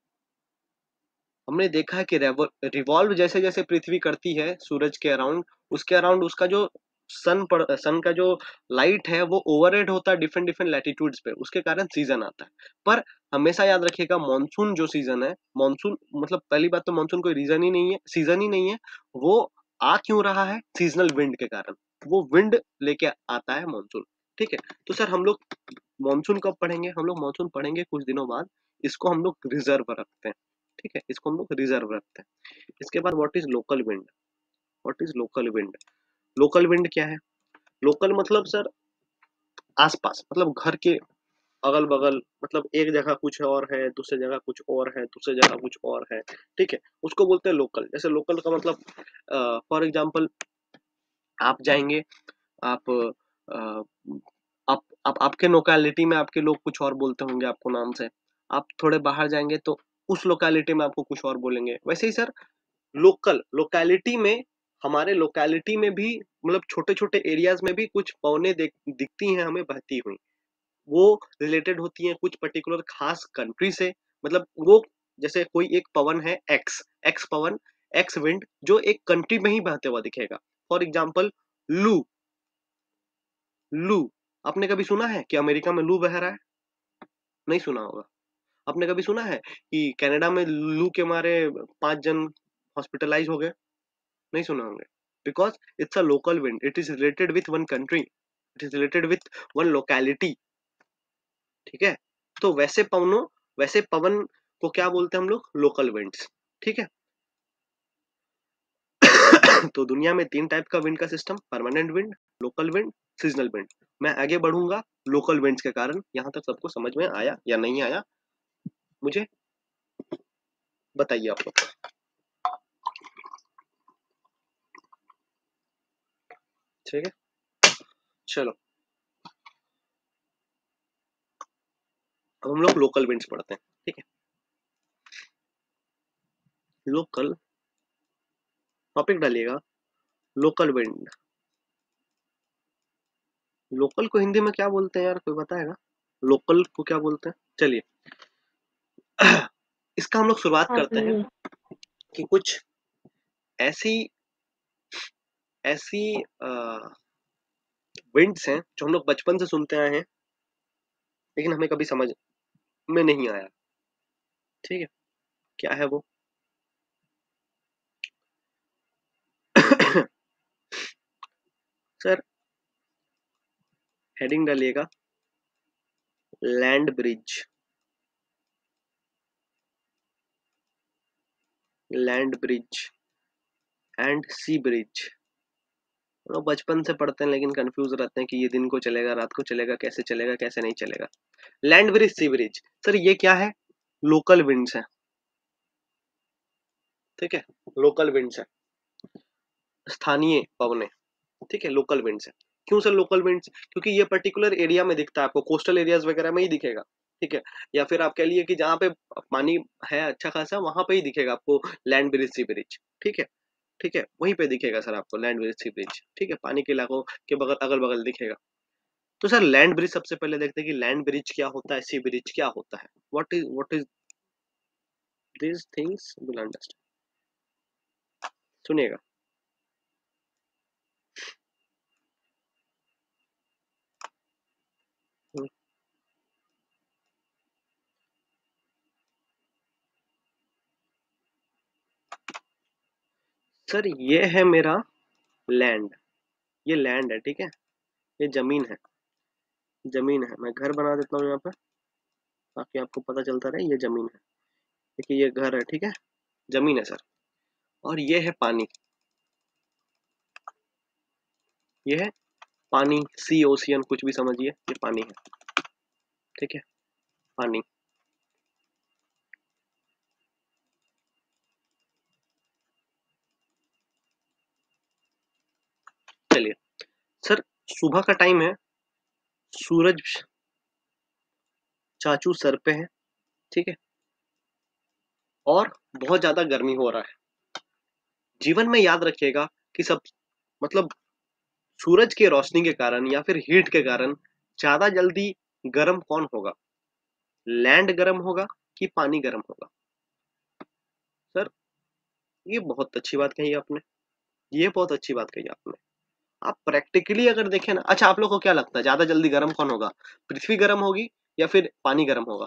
हमने देखा है कि रिवॉल्व जैसे जैसे पृथ्वी करती है सूरज के अराउंड, उसके अराउंड उसका जो सन पर सन का जो लाइट है वो ओवरहेड होता है डिफरेंट डिफरेंट लैटिट्यूड्स पे, उसके कारण सीजन आता है। पर हमेशा याद रखिएगा, मॉनसून जो सीजन है, मॉनसून मतलब पहली बात तो मॉनसून कोई रीजन ही नहीं है, सीजन ही नहीं है। वो आ क्यों रहा है? सीजनल विंड के कारण। वो विंड लेके आता है मॉनसून, ठीक है। तो सर हम लोग मॉनसून कब पढ़ेंगे? हम लोग मॉनसून पढ़ेंगे कुछ दिनों बाद। इसको हम लोग रिजर्व रखते हैं, ठीक है, इसको हम लोग रिजर्व रखते हैं। इसके बाद what is local wind? What is local wind? Local wind क्या है? लोकल मतलब सर आसपास, मतलब घर के अगल बगल, मतलब एक जगह कुछ और है, दूसरी जगह कुछ और है, दूसरी जगह कुछ और है, ठीक है, उसको बोलते हैं लोकल। जैसे लोकल का मतलब फॉर एग्जांपल आप जाएंगे, आप अ, आप, आप आपके लोकेलिटी में आपके लोग कुछ और बोलते होंगे आपको नाम से, आप थोड़े बाहर जाएंगे तो उस लोकेलिटी में आपको कुछ और बोलेंगे। वैसे ही सर लोकल लोकेलिटी में, हमारे लोकेलिटी में भी मतलब छोटे छोटे एरियाज में भी कुछ पौने दिखती हैं हमें बहती हुई, वो रिलेटेड होती हैं कुछ पर्टिकुलर खास कंट्री से। मतलब वो जैसे कोई एक पवन है एक्स एक्स पवन, एक्स विंड, जो एक कंट्री में ही बहते हुआ दिखेगा। फॉर एग्जाम्पल लू, लू आपने कभी सुना है कि अमेरिका में लू बह रहा है? नहीं सुना होगा। आपने कभी सुना है कि कनाडा में लू के मारे पांच जन हॉस्पिटलाइज हो गए? नहीं सुना होंगे। Because it's a local wind, it is related with one country, it is related with one locality, ठीक है। तो वैसे पवनों वैसे पवन को क्या बोलते हैं हम लोग? लोकल विंड्स, ठीक है। तो दुनिया में तीन टाइप का विंड का system, permanent wind, local wind, seasonal wind. मैं आगे बढ़ूंगा लोकल विंड्स के कारण। यहाँ तक सबको समझ में आया या नहीं आया मुझे बताइए आप लोग। ठीक है, चलो अब हम लोग लोकल विंड्स पढ़ते हैं। ठीक है, लोकल टॉपिक डालिएगा लोकल विंड। लोकल को हिंदी में क्या बोलते हैं यार, कोई बताएगा लोकल को क्या बोलते हैं? चलिए इसका हम लोग शुरुआत हाँ करते हैं जी। कि कुछ ऐसी ऐसी विंड्स हैं जो हम लोग बचपन से सुनते आए हैं लेकिन हमें कभी समझ में नहीं आया। ठीक है, क्या है वो? सर हेडिंग डालिएगा land breeze. Land breeze and sea breeze. हम लोग बचपन से पढ़ते हैं लेकिन कंफ्यूज रहते हैं कि ये दिन को चलेगा रात को चलेगा, कैसे चलेगा कैसे नहीं चलेगा। Land breeze sea breeze, sir ये क्या है? लोकल विंड्स है। ठीक है, लोकल विंड्स है, स्थानीय पवने। ठीक है, लोकल विंड्स है। क्यों सर लोकल विंड्स? क्योंकि ये पर्टिकुलर एरिया में दिखता है आपको, कोस्टल एरियाज वगैरह में ही दिखेगा। ठीक है, या फिर आप कह लिए कि जहाँ पे पानी है अच्छा खासा वहां पे ही दिखेगा आपको लैंड ब्रिज सी ब्रिज। ठीक है, ठीक है, वहीं पे दिखेगा सर आपको लैंड ब्रिज सी ब्रिज। ठीक है, पानी के इलाकों के बगल अगल बगल दिखेगा। तो सर लैंड ब्रिज सबसे पहले देखते हैं कि लैंड ब्रिज क्या होता है, सी ब्रिज क्या होता है। What is what is this things will understand. सुनिएगा, सर ये है मेरा लैंड, ये लैंड है। ठीक है, ये जमीन है, जमीन है। मैं घर बना देता हूँ यहाँ पे ताकि आपको पता चलता रहे, ये जमीन है। देखिए ये घर है, ठीक है, जमीन है सर। और ये है पानी, ये है पानी, सी ओशियन कुछ भी समझिए, ये पानी है। ठीक है, पानी। चलिए सर, सुबह का टाइम है, सूरज चाचू सर पे है। ठीक है, और बहुत ज्यादा गर्मी हो रहा है। जीवन में याद रखिएगा कि सब मतलब सूरज की रोशनी के कारण या फिर हीट के कारण ज्यादा जल्दी गर्म कौन होगा? लैंड गर्म होगा कि पानी गर्म होगा? सर ये बहुत अच्छी बात कही आपने, ये बहुत अच्छी बात कही आपने। आप प्रैक्टिकली अगर देखें ना, अच्छा आप लोग को क्या लगता है ज्यादा जल्दी गर्म कौन होगा? पृथ्वी गर्म होगी या फिर पानी गर्म होगा?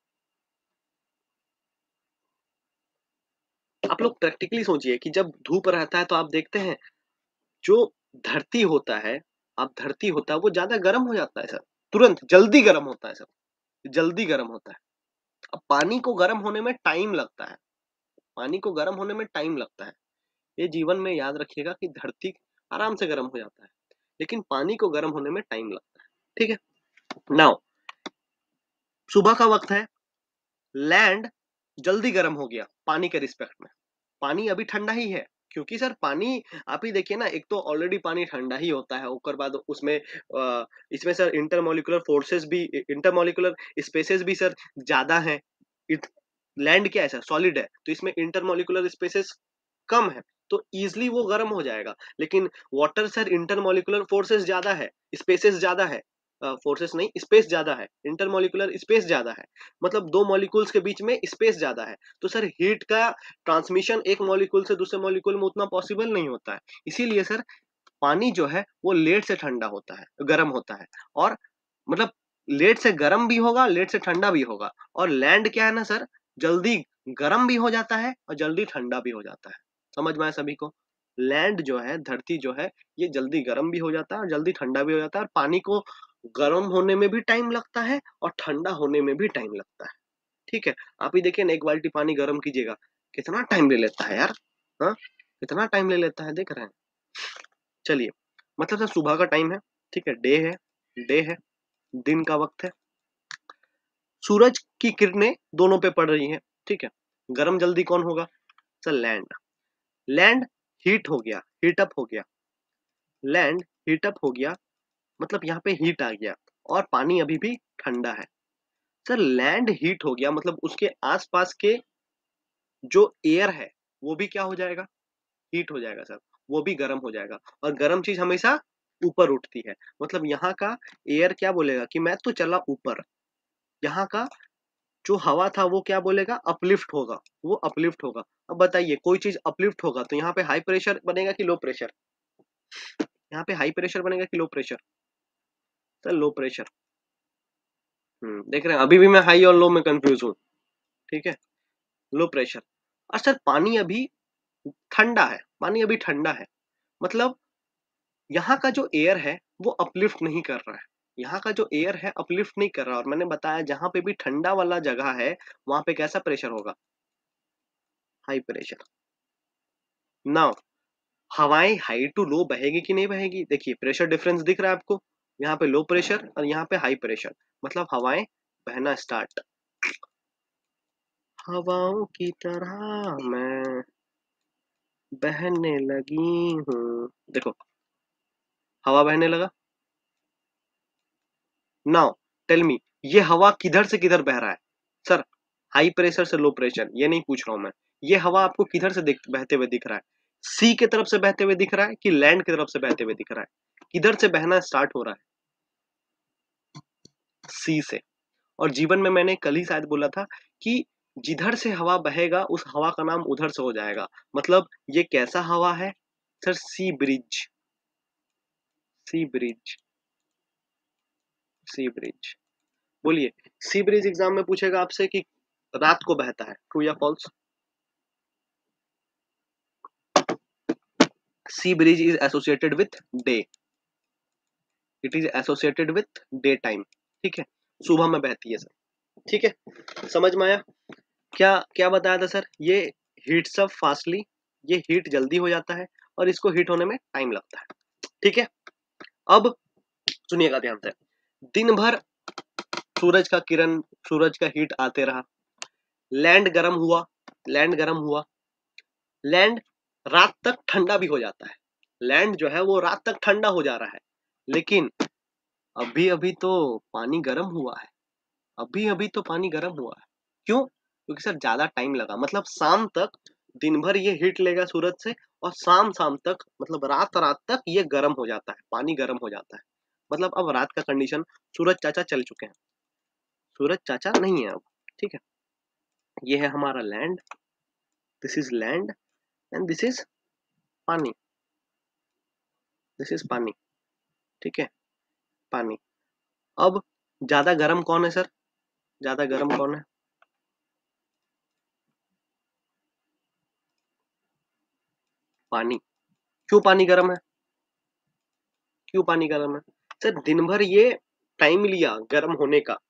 आप लोग प्रैक्टिकली सोचिए कि जब धूप रहता है तो आप देखते हैं जो धरती होता है, आप धरती होता है वो ज्यादा गर्म हो जाता है सर, तुरंत जल्दी गर्म होता है सर, जल्दी गर्म होता है। अब पानी को गर्म होने में टाइम लगता है, पानी को गर्म होने में टाइम लगता है। ये जीवन में याद रखिएगा कि धरती आराम से गर्म हो जाता है लेकिन पानी को गर्म होने में टाइम लगता है। ठीक है, नाउ सुबह का वक्त है, लैंड जल्दी गर्म हो गया पानी के रिस्पेक्ट में। पानी अभी ठंडा ही है, क्योंकि सर पानी आप ही देखिए ना, एक तो ऑलरेडी पानी ठंडा ही होता है, ऊपर बाद उसमें अ, इसमें सर इंटरमोलिकुलर फोर्सेस भी, इंटरमोलिकुलर स्पेसेस भी सर ज्यादा है। लैंड क्या है सर, सॉलिड है, तो इसमें इंटरमोलिकुलर स्पेसेस कम है, तो इजिली वो गर्म हो जाएगा। लेकिन वाटर सर इंटरमोलिकुलर फोर्सेस ज्यादा है, स्पेसेस ज्यादा है, फोर्सेस नहीं स्पेस ज्यादा है, इंटरमोलिकुलर स्पेस ज्यादा है, मतलब दो मॉलिक्यूल्स के बीच में स्पेस ज्यादा है। तो सर हीट का ट्रांसमिशन एक मॉलिक्यूल से दूसरे मॉलिक्यूल में उतना पॉसिबल नहीं होता है। इसीलिए सर पानी जो है वो लेट से ठंडा होता है, गर्म होता है। और मतलब लेट से गर्म भी होगा, लेट से ठंडा भी होगा। और लैंड क्या है ना सर, जल्दी गर्म भी हो जाता है और जल्दी ठंडा भी हो जाता है। समझ में आया सभी को? लैंड जो है, धरती जो है, ये जल्दी गर्म भी हो जाता है और जल्दी ठंडा भी हो जाता है, और पानी को गर्म होने में भी टाइम लगता है और ठंडा होने में भी टाइम लगता है। ठीक है, आप ही देखिए ना, एक बाल्टी पानी गर्म कीजिएगा कितना टाइम ले लेता है यार। हाँ, इतना टाइम ले लेता है, देख रहे हैं। चलिए, मतलब सर सुबह का टाइम है, ठीक है, डे है, डे है, दिन का वक्त है, सूरज की किरणें दोनों पे पड़ रही हैं, ठीक है। गर्म जल्दी कौन होगा? Sir land. लैंड हीट हो गया, हीट अप हो गया, लैंड हीट अप हो गया, मतलब यहाँ पे हीट आ गया, और पानी अभी भी ठंडा है। सर लैंड हीट हो गया मतलब उसके आसपास के जो एयर है वो भी क्या हो जाएगा? हीट हो जाएगा सर, वो भी गर्म हो जाएगा, और गर्म चीज हमेशा ऊपर उठती है। मतलब यहाँ का एयर क्या बोलेगा कि मैं तो चला ऊपर, यहाँ का जो हवा था वो क्या बोलेगा? अपलिफ्ट होगा, वो अपलिफ्ट होगा। अब बताइए, कोई चीज अपलिफ्ट होगा तो यहाँ पे हाई प्रेशर बनेगा कि लो प्रेशर? यहाँ पे हाई प्रेशर बनेगा कि low pressure? Sir low pressure. हम्म देख रहे हैं, अभी भी मैं हाई और लो में कंफ्यूज हूँ, ठीक है, लो प्रेशर। और सर पानी अभी ठंडा है, पानी अभी ठंडा है, मतलब यहाँ का जो एयर है वो अपलिफ्ट नहीं कर रहा है, यहाँ का जो एयर है अपलिफ्ट नहीं कर रहा। और मैंने बताया जहां पे भी ठंडा वाला जगह है वहां पे कैसा प्रेशर होगा? High pressure. नाउ हवाएं हाई टू लो बहेगी कि नहीं बहेगी? देखिए प्रेशर डिफरेंस दिख रहा है आपको, यहाँ पे लो प्रेशर और यहाँ पे हाई प्रेशर, मतलब हवाएं बहना स्टार्ट। हवाओं की तरह मैं बहने लगी हूँ, देखो हवा बहने लगा। नाउ टेल मी, ये हवा किधर से किधर बह रहा है? सर हाई प्रेशर से लो प्रेशर ये नहीं पूछ रहा हूं मैं, ये हवा आपको किधर से दिख, बहते हुए दिख रहा है? सी की तरफ से बहते हुए दिख रहा है कि लैंड की तरफ से बहते हुए दिख रहा है? किधर से बहना स्टार्ट हो रहा है? सी से। और जीवन में मैंने कल ही शायद बोला था कि जिधर से हवा बहेगा उस हवा का नाम उधर से हो जाएगा। मतलब ये कैसा हवा है? Sir sea breeze, sea breeze, sea breeze. बोलिए, सी ब्रिज एग्जाम में पूछेगा आपसे कि रात को बहता है, ट्रू या false? Sea breeze is associated with day, it is associated with day time, ठीक है, सुबह में बहती है सर, ठीक है, समझ में आया? क्या क्या बताया था सर? ये हीट्स अप फास्टली, ये हीट जल्दी हो जाता है और इसको हीट होने में टाइम लगता है, ठीक है। अब सुनिएगा ध्यान से, दिन भर सूरज का किरण, सूरज का हीट आते रहा, लैंड गर्म हुआ, लैंड गर्म हुआ, लैंड रात तक ठंडा भी हो जाता है, लैंड जो है वो रात तक ठंडा हो जा रहा है, लेकिन अभी अभी तो पानी गर्म हुआ है, अभी अभी तो पानी गर्म हुआ है। क्यों? क्योंकि सर ज्यादा टाइम लगा, मतलब शाम तक, दिन भर ये हीट लेगा सूरज से, और शाम शाम तक मतलब रात रात तक ये गर्म हो जाता है, पानी गर्म हो जाता है। मतलब अब रात का कंडीशन, सूरज चाचा चल चुके हैं, सूरज चाचा नहीं है अब, ठीक है। ये है हमारा land, this is land, and this is pani, this is pani, ठीक है, पानी। अब ज्यादा गर्म कौन है सर? ज्यादा गर्म कौन है? पानी। क्यों पानी गर्म है? क्यों पानी गर्म है? सर दिन भर ये टाइम लिया गर्म होने का,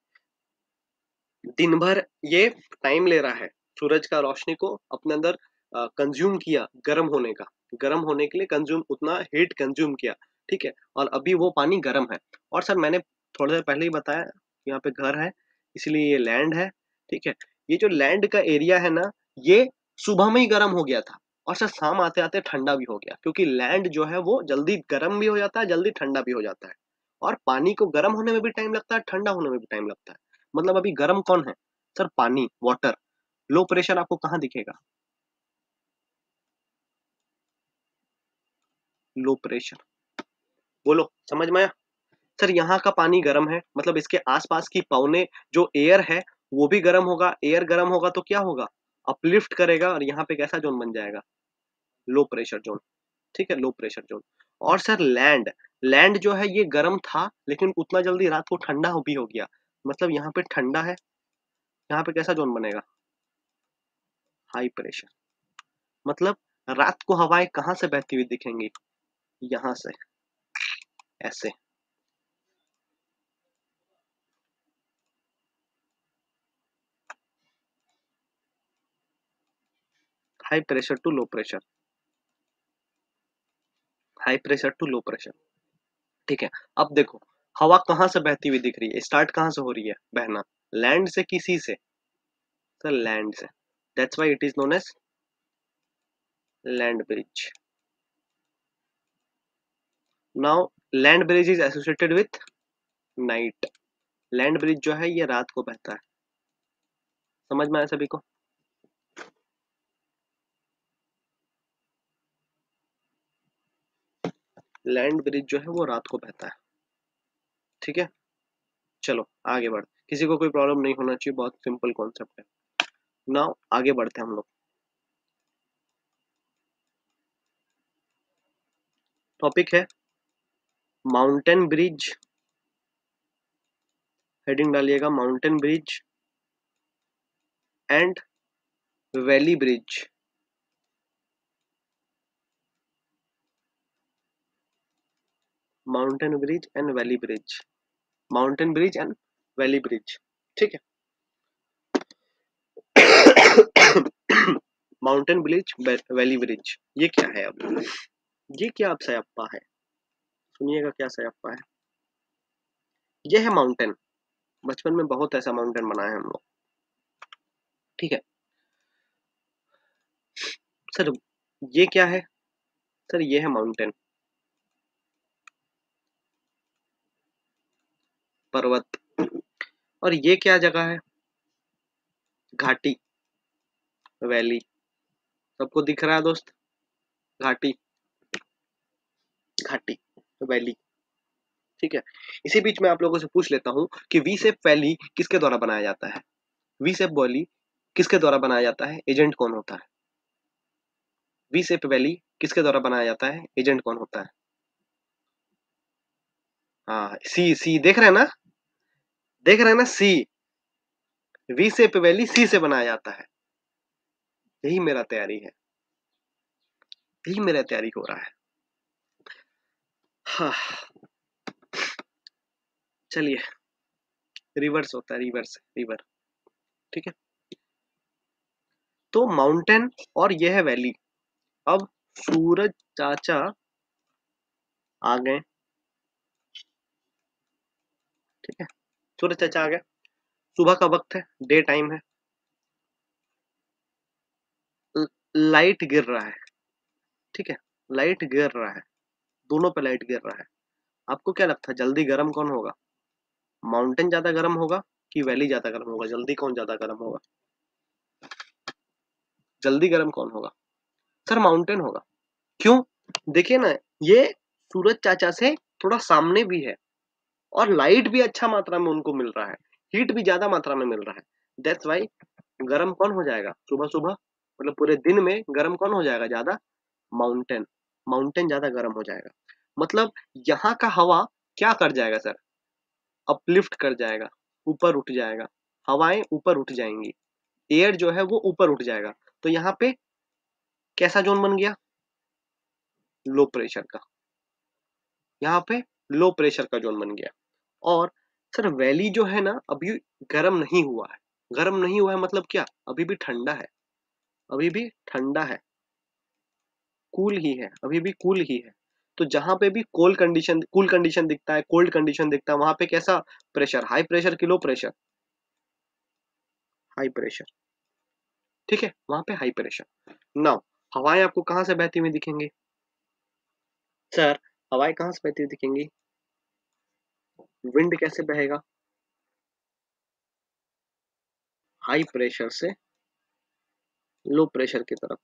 दिन भर ये टाइम ले रहा है, सूरज का रोशनी को अपने अंदर कंज्यूम किया, गर्म होने का, गर्म होने के लिए कंज्यूम, उतना हीट कंज्यूम किया, ठीक है, और अभी वो पानी गर्म है। और सर मैंने थोड़ी देर पहले ही बताया, यहाँ पे घर है इसलिए ये लैंड है, ठीक है। ये जो लैंड का एरिया है ना, ये सुबह में ही गर्म हो गया था, और सर शाम आते आते ठंडा भी हो गया, क्योंकि लैंड जो है वो जल्दी गर्म भी हो जाता है, जल्दी ठंडा भी हो जाता है, और पानी को गर्म होने में भी टाइम लगता है, ठंडा होने में भी टाइम लगता है। मतलब अभी गर्म कौन है? सर पानी, वाटर। लो प्रेशर आपको कहाँ दिखेगा? लो प्रेशर, बोलो समझ में आया? सर यहाँ का पानी गर्म है, मतलब इसके आसपास की पौने जो एयर है वो भी गर्म होगा, एयर गर्म होगा तो क्या होगा? अपलिफ्ट करेगा, और यहाँ पे कैसा जोन बन जाएगा? लो प्रेशर जोन, ठीक है, लो प्रेशर जोन। और सर लैंड, लैंड जो है ये गर्म था लेकिन उतना जल्दी रात को ठंडा भी हो गया, मतलब यहाँ पे ठंडा है, यहाँ पे कैसा जोन बनेगा? High pressure. मतलब रात को हवाएं कहाँ से बहती हुई दिखेंगी? यहाँ से, ऐसे। High pressure to low pressure, high pressure to low pressure. ठीक है, अब देखो हवा कहाँ से बहती हुई दिख रही है, स्टार्ट कहाँ से हो रही है बहना, लैंड से कि सी से, सर लैंड से, that's why it is known as land breeze. Now land breeze is associated with night, land breeze जो है ये रात को बहता है। समझ में आया सभी को? लैंड ब्रिज जो है वो रात को बहता है। ठीक है, चलो आगे बढ़, किसी को कोई प्रॉब्लम नहीं होना चाहिए, बहुत सिंपल कॉन्सेप्ट है। नाउ आगे बढ़ते हैं हम लोग। टॉपिक है माउंटेन ब्रिज, हेडिंग डालिएगा mountain breeze and valley breeze. Mountain breeze and valley breeze, mountain breeze and valley breeze. ठीक है, माउंटेन ब्रिज वैली ब्रिज, ये क्या है? अब ये क्या अब सयप्पा है, सुनिएगा क्या सयप्पा है। ये है माउंटेन, बचपन में बहुत ऐसा माउंटेन बनाया है हम लोग। ठीक है सर, ये क्या है? सर ये है माउंटेन, पर्वत। और ये क्या जगह है? घाटी, वैली। सबको दिख रहा है दोस्त? घाटी, घाटी, वैली। ठीक है, इसी बीच में आप लोगों से पूछ लेता हूँ कि वी शेप वैली किसके द्वारा बनाया जाता है? वी शेप वैली किसके द्वारा बनाया जाता है? एजेंट कौन होता है? वी शेप वैली किसके द्वारा बनाया जाता है? एजेंट कौन होता है? हाँ, सी, सी देख रहे हैं ना, देख रहे हैं ना, सी, वी शेप वैली सी से बनाया जाता है। यही मेरा तैयारी है, यही मेरा तैयारी हो रहा है। हाँ, चलिए, रिवर्स होता है, रिवर्स, रिवर। ठीक है, तो माउंटेन और यह है वैली। अब सूरज चाचा आ गए। ठीक है, सूरज चाचा आ गए, सुबह का वक्त है, डे टाइम है, लाइट गिर रहा है। ठीक है, लाइट गिर रहा है, दोनों पे लाइट गिर रहा है। आपको क्या लगता है जल्दी गर्म कौन होगा? माउंटेन ज्यादा गर्म होगा कि वैली ज्यादा गर्म होगा? जल्दी कौन ज्यादा गर्म होगा? जल्दी गर्म कौन होगा? सर माउंटेन होगा। क्यों? देखिए ना, ये सूरज चाचा से थोड़ा सामने भी है और लाइट भी अच्छा मात्रा में उनको मिल रहा है, हीट भी ज्यादा मात्रा में मिल रहा है। दैट्स वाई गर्म कौन हो जाएगा सुबह सुबह, मतलब पूरे दिन में गर्म कौन हो जाएगा ज्यादा? माउंटेन, माउंटेन ज्यादा गर्म हो जाएगा। मतलब यहाँ का हवा क्या कर जाएगा सर? अपलिफ्ट कर जाएगा, ऊपर उठ जाएगा, हवाएं ऊपर उठ जाएंगी, एयर जो है वो ऊपर उठ जाएगा। तो यहाँ पे कैसा जोन बन गया? लो प्रेशर का, यहाँ पे लो प्रेशर का जोन बन गया। और सर वैली जो है ना अभी गर्म नहीं हुआ है, गर्म नहीं हुआ है मतलब क्या? अभी भी ठंडा है, अभी भी ठंडा है, कूल ही है, अभी भी कूल ही है। तो जहां पे भी कोल्ड कंडीशन, कूल कंडीशन दिखता है, कोल्ड कंडीशन दिखता है, वहां पे कैसा प्रेशर? हाई प्रेशर की लो प्रेशर? High pressure. ठीक है, वहां पे हाई प्रेशर। नाउ हवाएं आपको कहां से बहती हुई दिखेंगी? सर हवाएं कहां से बहती हुई दिखेंगी? विंड कैसे बहेगा? हाई प्रेशर से लो प्रेशर की तरफ,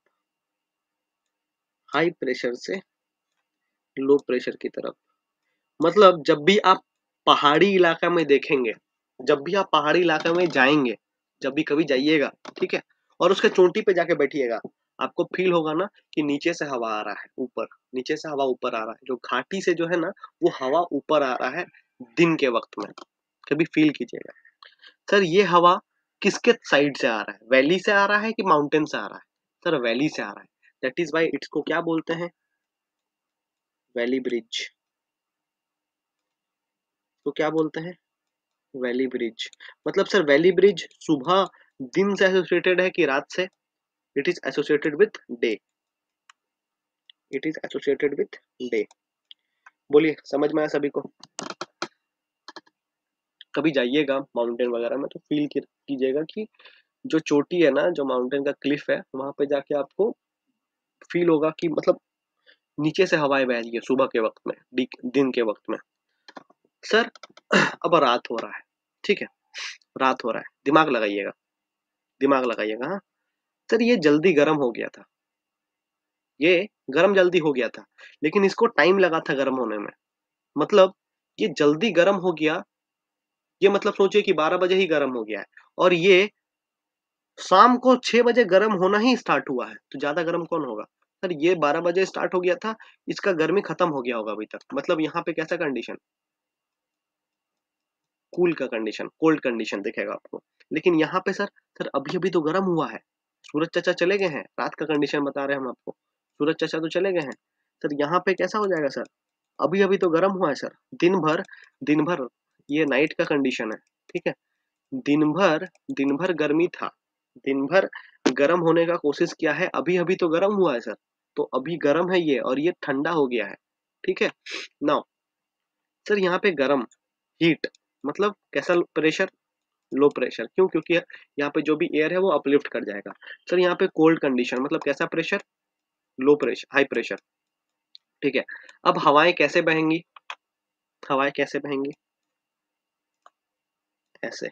हाई प्रेशर से लो प्रेशर की तरफ। मतलब जब भी आप पहाड़ी इलाका में देखेंगे, जब भी आप पहाड़ी इलाका में जाएंगे, जब भी कभी जाइएगा, ठीक है, और उसके चोटी पे जाके बैठिएगा, आपको फील होगा ना कि नीचे से हवा आ रहा है ऊपर, नीचे से हवा ऊपर आ रहा है, जो घाटी से जो है ना वो हवा ऊपर आ रहा है दिन के वक्त में, कभी फील कीजिएगा। सर ये हवा किसके साइड से आ रहा है? वैली से आ रहा है कि माउंटेन से आ रहा है? सर वैली से आ रहा है, दैट इज वाई इसको क्या बोलते हैं? Valley breeze. तो क्या बोलते हैं? Valley breeze. मतलब सर वैली ब्रिज सुबह दिन से एसोसिएटेड है कि रात से? It is associated with day. It is associated with day. बोलिए समझ में आया सभी को? कभी जाइएगा माउंटेन वगैरह में तो फील कीजिएगा कि जो चोटी है ना, जो माउंटेन का क्लिफ है, वहां पे जाके आपको फील होगा कि मतलब नीचे से हवाएं बह रही है सुबह के वक्त में, दिन के वक्त में। सर अब रात हो रहा है, ठीक है, रात हो रहा है, दिमाग लगाइएगा, दिमाग लगाइएगा। हाँ सर, ये जल्दी गर्म हो गया था, ये गर्म जल्दी हो गया था, लेकिन इसको टाइम लगा था गर्म होने में। मतलब ये जल्दी गर्म हो गया, ये मतलब सोचिए कि बारह बजे ही गर्म हो गया है, और ये शाम को छह बजे गर्म होना ही स्टार्ट हुआ है, तो ज्यादा गर्म कौन होगा? सर ये बारह बजे स्टार्ट हो गया था, इसका गर्मी खत्म हो गया होगा अभी तक। मतलब यहाँ पे कैसा कंडीशन, कूल का कंडीशन, कोल्ड कंडीशन दिखेगा आपको। लेकिन यहाँ पे सर सर अभी अभी तो गर्म हुआ है, सूरज चाचा चले गए हैं, रात का कंडीशन बता रहे हैं हम आपको, सूरज चाचा तो चले गए हैं। सर यहाँ पे कैसा हो जाएगा सर, अभी अभी तो गर्म हुआ है सर, दिन भर, दिन भर, ये नाइट का कंडीशन है, ठीक है, दिन भर, दिन भर गर्मी था, दिन भर गर्म होने का कोशिश किया है, अभी अभी तो गर्म हुआ है सर, तो अभी गर्म है ये, और ये ठंडा हो गया है, ठीक है। नाउ सर यहाँ पे गर्म, हीट, मतलब कैसा प्रेशर, लो प्रेशर, क्यों? क्योंकि यहाँ पे जो भी एयर है वो अपलिफ्ट कर जाएगा। सर यहाँ पे कोल्ड कंडीशन, मतलब कैसा pressure, low pressure, high pressure, ठीक है। अब हवाएं कैसे बहेंगी, हवाएं कैसे बहेंगी, ऐसे,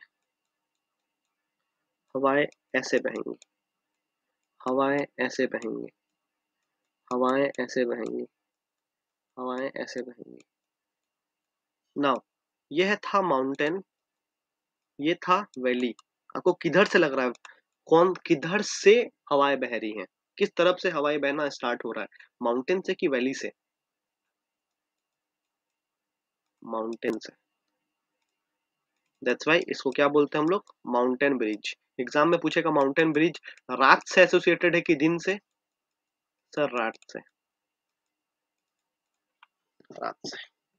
हवाएं ऐसे बहेंगी, हवाएं ऐसे बहेंगी, हवाएं ऐसे बहेंगी, हवाएं ऐसे बहेंगी। नाउ यह था माउंटेन, ये था वैली। आपको किधर से लग रहा है, कौन किधर से हवाएं बह रही हैं, किस तरफ से हवाएं बहना स्टार्ट हो रहा है, माउंटेन से कि वैली से? माउंटेन से। दैट्स वाई इसको क्या बोलते हैं हम लोग, माउंटेन ब्रिज। एग्जाम में पूछेगा माउंटेन ब्रिज रात से एसोसिएटेड है कि दिन से? सर रात से, रात से।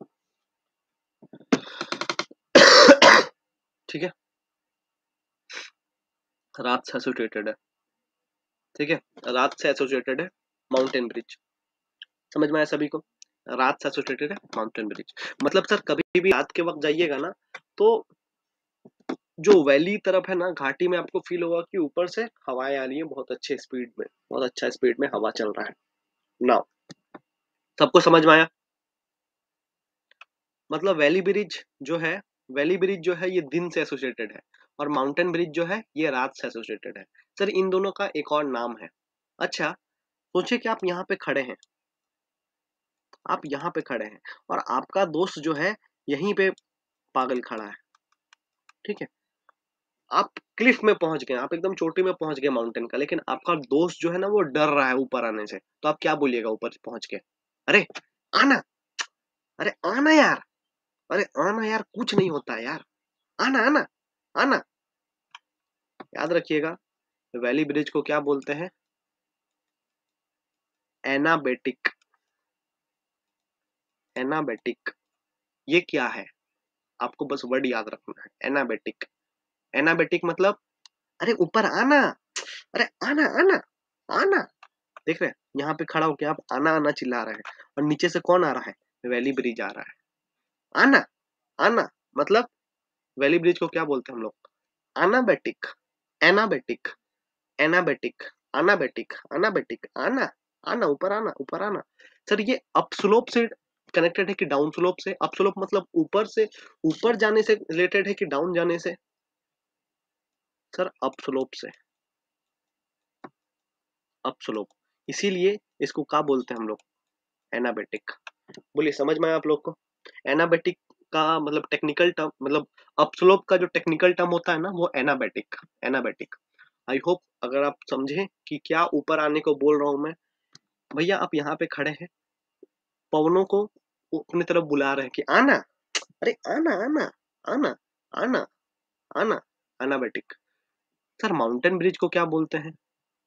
ठीक है, रात से एसोसिएटेड है, ठीक है, रात से एसोसिएटेड है माउंटेन ब्रिज। समझ में आया सभी को? रात से एसोसिएटेड है माउंटेन ब्रिज। मतलब सर कभी भी रात के वक्त जाइएगा ना, तो जो वैली तरफ है ना, घाटी में, आपको फील होगा कि ऊपर से हवाएं आ रही है बहुत अच्छे स्पीड में, बहुत अच्छा स्पीड में हवा चल रहा है। नाउ सबको समझ में आया? मतलब वैली ब्रिज जो है, वैली ब्रिज जो है ये दिन से एसोसिएटेड है, और माउंटेन ब्रिज जो है ये रात से एसोसिएटेड है। सर इन दोनों का एक और नाम है। अच्छा सोचिए कि आप यहाँ पे खड़े हैं, आप यहाँ पे खड़े हैं, और आपका दोस्त जो है यहीं पे पागल खड़ा है, ठीक है, आप क्लिफ में पहुंच गए, आप एकदम चोटी में पहुंच गए माउंटेन का, लेकिन आपका दोस्त जो है ना वो डर रहा है ऊपर आने से, तो आप क्या बोलिएगा ऊपर पहुंच के? अरे आना, अरे आना यार, अरे आना यार, कुछ नहीं होता है यार, आना आना आना। याद रखिएगा वैली ब्रिज को क्या बोलते हैं, एनाबेटिक, एनाबेटिक। ये क्या है, आपको बस वर्ड याद रखना है, एनाबेटिक। एनाबेटिक मतलब अरे ऊपर आना, अरे आना आना आना। देख रहे हैं यहाँ पे खड़ा होके आप आना आना चिल्ला रहे हैं, और नीचे से कौन आ रहा है, वैली ब्रिज आ रहा है। आना आना मतलब वैली ब्रिज को क्या बोलते हैं हम लोग, अनाबेटिक, एनाबेटिक, एनाबेटिक, अनाबेटिक, अनाबेटिक, आना आना, ऊपर आना, ऊपर आना। सर ये अप स्लोप से कनेक्टेड है कि डाउन स्लोप से? अप स्लोप मतलब ऊपर से, ऊपर जाने से रिलेटेड है कि डाउन जाने से? सर अप स्लोप से, अप स्लोप, इसीलिए इसको क्या बोलते हैं हम लोग, एनाबेटिक। बोलिए समझ में आया आप लोग को? एनाबेटिक का मतलब टेक्निकल टर्म, मतलब अपस्लोप का जो टेक्निकल टर्म होता है ना वो एनाबेटिक, एनाबेटिक। आई होप अगर आप समझे कि क्या ऊपर आने को बोल रहा हूं मैं। भैया आप यहाँ पे खड़े हैं, पवनों को वो अपनी तरफ बुला रहे हैं कि आना, अरे आना आना आना आना आना, एनाबेटिक। सर माउंटेन ब्रिज को क्या बोलते हैं?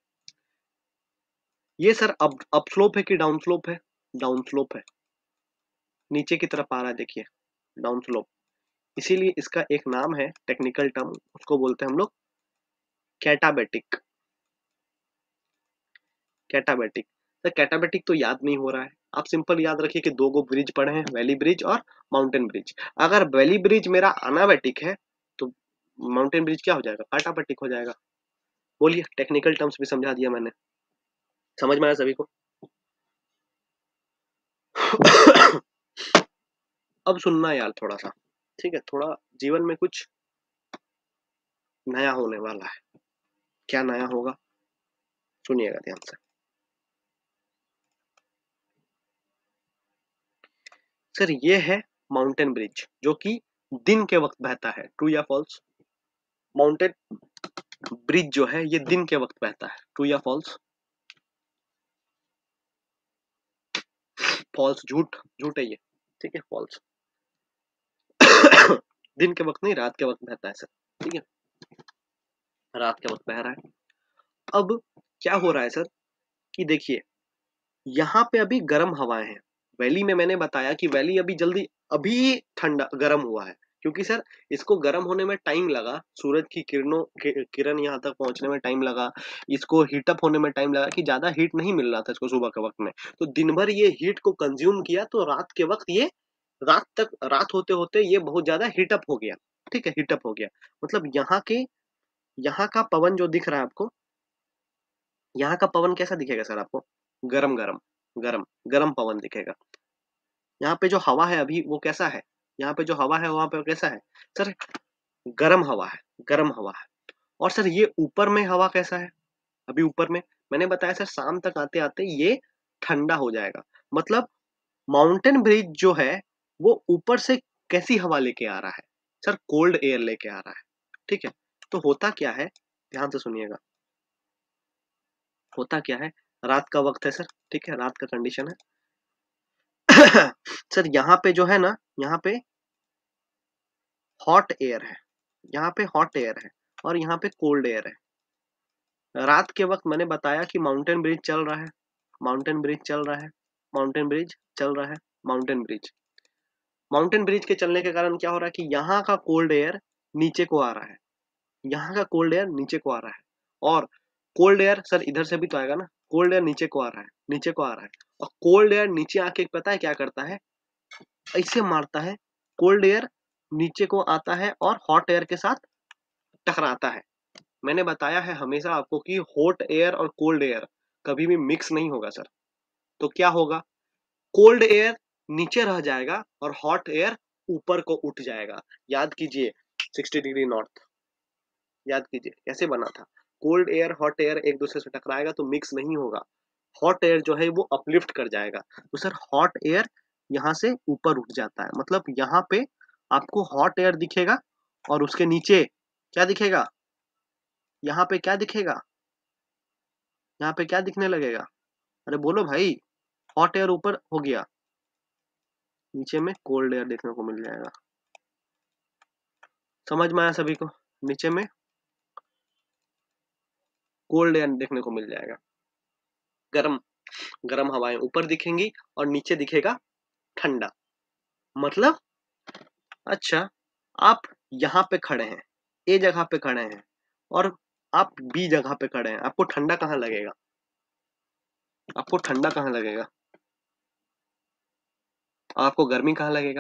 ये सर अप अपस्लोप है कि डाउन स्लोप है? डाउन स्लोप है, नीचे की तरफ आ रहा है, देखिए डाउन स्लोप। इसीलिए इसका एक नाम है टेक्निकल टर्म, उसको बोलते हैं हम लोग कैटाबेटिक, कैटाबेटिक। सर कैटाबेटिक तो याद नहीं हो रहा है, आप सिंपल याद रखिए कि दो गो ब्रिज पढ़े हैं, वैली ब्रिज और माउंटेन ब्रिज। अगर वैली ब्रिज मेरा अनाबेटिक है तो माउंटेन ब्रिज क्या हो जाएगा, काटाबेटिक हो जाएगा। बोलिए, टेक्निकल टर्म्स भी समझा दिया मैंने, समझ में आया सभी को? अब सुनना यार थोड़ा सा, ठीक है, थोड़ा जीवन में कुछ नया होने वाला है। क्या नया होगा, सुनिएगा ध्यान से। सर ये है माउंटेन ब्रिज जो कि दिन के वक्त बहता है, ट्रू या फॉल्स? माउंटेन ब्रिज जो है ये दिन के वक्त बहता है, ट्रू या फॉल्स? फॉल्स, झूठ, झूठ है ये, ठीक है, फॉल्स। दिन के वक्त नहीं, रात के वक्त बहता है सर, ठीक है, रात के वक्त बह रहा है। अब क्या हो रहा है सर कि देखिए यहाँ पे अभी गर्म हवाएं हैं, वैली में मैंने बताया कि वैली अभी जल्दी अभी ठंडा गर्म हुआ है, क्योंकि सर इसको गर्म होने में टाइम लगा, सूरज की किरणों कि, किरण यहाँ तक पहुंचने में टाइम लगा, इसको हीटअप होने में टाइम लगा, कि ज्यादा हीट नहीं मिल रहा था इसको सुबह के वक्त में, तो दिन भर ये हीट को कंज्यूम किया, तो रात के वक्त ये रात तक रात होते होते ये बहुत ज्यादा हीटअप हो गया, ठीक है, हीटअप हो गया। मतलब यहाँ के यहाँ का पवन जो दिख रहा है आपको, यहाँ का पवन कैसा दिखेगा सर आपको, गरम गरम गरम गरम पवन दिखेगा। यहाँ पे जो हवा है अभी वो कैसा है, यहाँ पे जो हवा है वहां पे कैसा है सर, गरम हवा है, गरम हवा है। और सर ये ऊपर में हवा कैसा है, अभी ऊपर में मैंने बताया सर शाम तक आते आते ये ठंडा हो जाएगा। मतलब माउंटेन ब्रिज जो है वो ऊपर से कैसी हवा लेके आ रहा है सर, कोल्ड एयर लेके आ रहा है, ठीक है। तो होता क्या है, ध्यान से सुनिएगा, होता क्या है, रात का वक्त है सर, ठीक है, रात का कंडीशन है। सर यहाँ पे जो है ना, यहाँ पे हॉट एयर है, यहाँ पे हॉट एयर है और यहाँ पे कोल्ड एयर है। रात के वक्त मैंने बताया कि माउंटेन ब्रिज चल रहा है, माउंटेन ब्रिज चल रहा है, माउंटेन ब्रिज चल रहा है, माउंटेन ब्रिज माउंटेन ब्रिज के चलने के कारण क्या हो रहा है कि यहाँ का कोल्ड एयर नीचे को आ रहा है, यहाँ का कोल्ड एयर नीचे को आ रहा है, और कोल्ड एयर सर इधर से भी तो आएगा ना, कोल्ड एयर नीचे को आ रहा है, नीचे को आ रहा है, और कोल्ड एयर नीचे आके पता है क्या करता है, ऐसे मारता है, कोल्ड एयर नीचे को आता है और हॉट एयर के साथ टकराता है। मैंने बताया है हमेशा आपको कि हॉट एयर और कोल्ड एयर कभी भी मिक्स नहीं होगा सर। तो क्या होगा, कोल्ड एयर नीचे रह जाएगा और हॉट एयर ऊपर को उठ जाएगा। याद कीजिए साठ डिग्री नॉर्थ, याद कीजिए कैसे बना था, कोल्ड एयर हॉट एयर एक दूसरे से टकराएगा तो मिक्स नहीं होगा, हॉट एयर जो है वो अपलिफ्ट कर जाएगा। तो सर हॉट एयर यहाँ से ऊपर उठ जाता है, मतलब यहाँ पे आपको हॉट एयर दिखेगा और उसके नीचे क्या दिखेगा, यहाँ पे क्या दिखेगा, यहाँ पे क्या दिखने लगेगा, अरे बोलो भाई, हॉट एयर ऊपर हो गया, नीचे में कोल्ड एयर देखने को मिल जाएगा। समझ में आया सभी को, नीचे में कोल्ड एयर देखने को मिल जाएगा, गर्म गर्म हवाएं ऊपर दिखेंगी और नीचे दिखेगा ठंडा। मतलब अच्छा, आप यहाँ पे खड़े हैं, ए जगह पे खड़े हैं और आप बी जगह पे खड़े हैं, आपको ठंडा कहाँ लगेगा, आपको ठंडा कहाँ लगेगा, आपको गर्मी कहाँ लगेगा?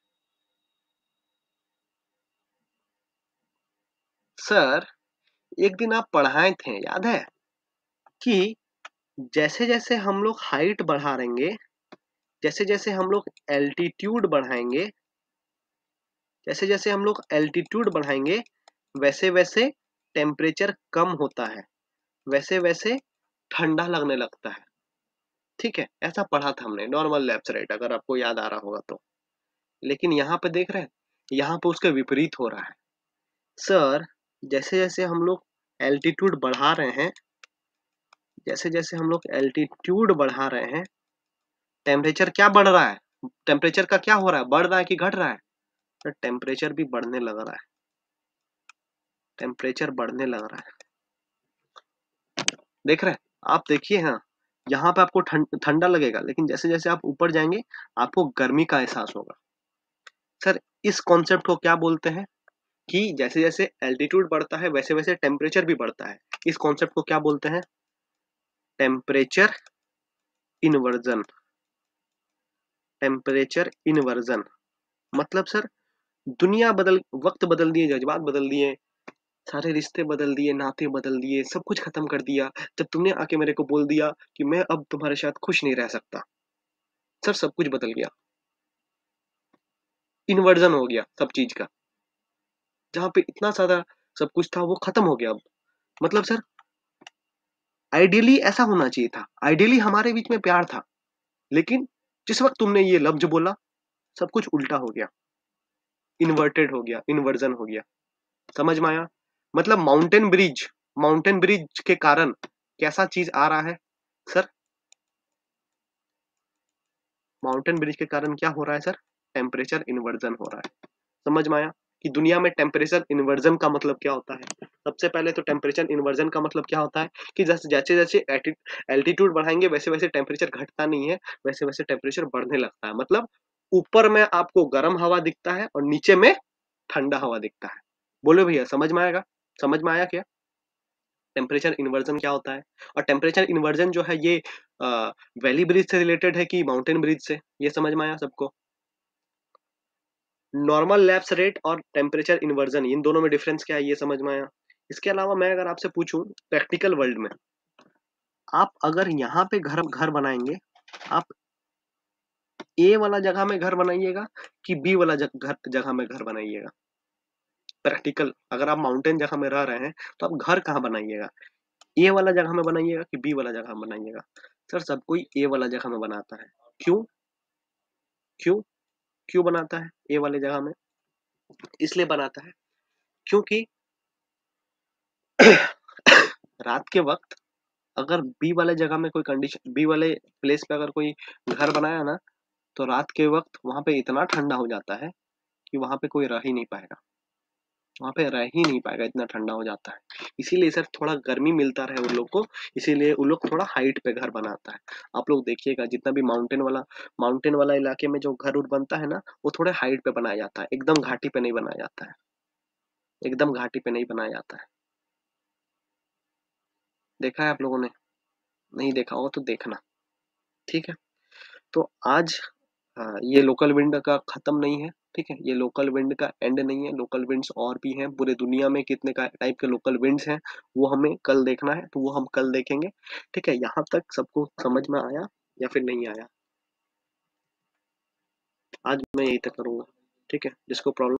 सर एक दिन आप पढ़ाए थे याद है कि जैसे जैसे हम लोग हाइट बढ़ाएंगे, जैसे जैसे हम लोग एल्टीट्यूड बढ़ाएंगे, जैसे जैसे हम लोग एल्टीट्यूड बढ़ाएंगे वैसे वैसे टेम्परेचर कम होता है, वैसे वैसे ठंडा लगने लगता है, ठीक है, ऐसा पढ़ा था हमने नॉर्मल लैप्स राइट, अगर आपको याद आ रहा होगा तो। लेकिन यहाँ पे देख रहे हैं, यहाँ पे उसका विपरीत हो रहा है सर। जैसे जैसे हम लोग एल्टीट्यूड बढ़ा रहे हैं, जैसे जैसे हम लोग एल्टीट्यूड बढ़ा रहे हैं, टेम्परेचर क्या बढ़ रहा है, टेम्परेचर का क्या हो रहा है, बढ़ रहा है कि घट रहा है? तो टेम्परेचर भी बढ़ने लग रहा है, टेम्परेचर बढ़ने लग रहा है, देख रहे हैं आप, देखिए हाँ, यहाँ पे आपको ठंडा लगेगा, लेकिन जैसे जैसे आप ऊपर जाएंगे आपको गर्मी का एहसास होगा। सर इस कॉन्सेप्ट को क्या बोलते हैं कि जैसे जैसे एल्टीट्यूड बढ़ता है वैसे वैसे टेम्परेचर भी बढ़ता है, इस कॉन्सेप्ट को क्या बोलते हैं, टेम्परेचर इन्वर्जन, टेम्परेचर इन्वर्जन मतलब सर दुनिया बदल, वक्त बदल दिए, जज्बात बदल दिए, सारे रिश्ते बदल दिए, नाते बदल दिए, सब कुछ खत्म कर दिया जब तुमने आके मेरे को बोल दिया कि मैं अब तुम्हारे साथ खुश नहीं रह सकता। सर सब कुछ बदल गया, इन्वर्जन हो गया सब चीज का। जहाँ पे इतना सारा सब कुछ था वो खत्म हो गया अब। मतलब सर आइडियली ऐसा होना चाहिए था, आइडियली हमारे बीच में प्यार था, लेकिन जिस वक्त तुमने ये लफ्ज बोला सब कुछ उल्टा हो गया, इन्वर्टेड हो गया, इन्वर्जन हो गया। समझ में आया? मतलब माउंटेन ब्रिज, माउंटेन ब्रिज के कारण कैसा चीज आ रहा है सर? माउंटेन ब्रिज के कारण क्या हो रहा है सर? टेम्परेचर इन्वर्जन हो रहा है। समझ में आया कि दुनिया में टेम्परेचर इन्वर्जन का मतलब क्या होता है? सबसे पहले तो टेम्परेचर इन्वर्जन का मतलब क्या होता है कि जैसे जैसे जैसे एल्टीट्यूड बढ़ाएंगे वैसे वैसे टेम्परेचर घटता नहीं है, वैसे वैसे टेम्परेचर बढ़ने लगता है। मतलब ऊपर में आपको गर्म हवा दिखता है और नीचे में ठंडा हवा दिखता है। बोलो भैया समझ में आएगा? समझ में आया क्या टेम्परेचर इन्वर्जन क्या होता है? और टेम्परेचर इन्वर्जन जो है ये वैली ब्रिज से रिलेटेड है कि माउंटेन ब्रिज से, ये समझ में आया सबको? नॉर्मल लैप्स रेट और टेम्परेचर इन्वर्जन इन दोनों में डिफरेंस क्या है ये समझ में आया? इसके अलावा मैं अगर आपसे पूछूं प्रैक्टिकल वर्ल्ड में, आप अगर यहाँ पे घर घर बनाएंगे, आप ए वाला जगह में घर बनाइएगा कि बी वाला जगह जगह में घर बनाइएगा? प्रैक्टिकल अगर आप माउंटेन जगह में रह रहे हैं तो आप घर कहाँ बनाइएगा? ए वाला जगह में बनाइएगा कि बी वाला जगह में बनाइएगा? सर सब कोई ए वाला जगह में बनाता है। क्यों? क्यों क्यों बनाता है ए वाले जगह में? इसलिए बनाता है क्योंकि रात के वक्त अगर बी वाले जगह में कोई कंडीशन, बी वाले प्लेस पे अगर कोई घर बनाया ना, तो रात के वक्त वहां पे इतना ठंडा हो जाता है कि वहां पे कोई रह ही नहीं पाएगा, वहां पे रह ही नहीं पाएगा, इतना ठंडा हो जाता है। इसीलिए सर थोड़ा गर्मी मिलता रहे उन लोग को, इसीलिए उन लोग थोड़ा हाइट पे घर बनाता है। आप लोग देखिएगा जितना भी माउंटेन वाला माउंटेन वाला इलाके में जो घर उर बनता है ना, वो थोड़े हाइट पे बनाया जाता है, एकदम घाटी पे नहीं बनाया जाता है, एकदम घाटी पे नहीं बनाया जाता है। देखा है आप लोगों ने? नहीं देखा हो तो देखना, ठीक है? तो आज हाँ, ये लोकल विंड का खत्म नहीं है, ठीक है? ये लोकल विंड का एंड नहीं है, लोकल विंड्स और भी हैं पूरे दुनिया में, कितने का टाइप के लोकल विंड्स हैं वो हमें कल देखना है, तो वो हम कल देखेंगे, ठीक है? यहाँ तक सबको समझ में आया या फिर नहीं आया? आज मैं यही तक करूंगा, ठीक है? जिसको प्रॉब्लम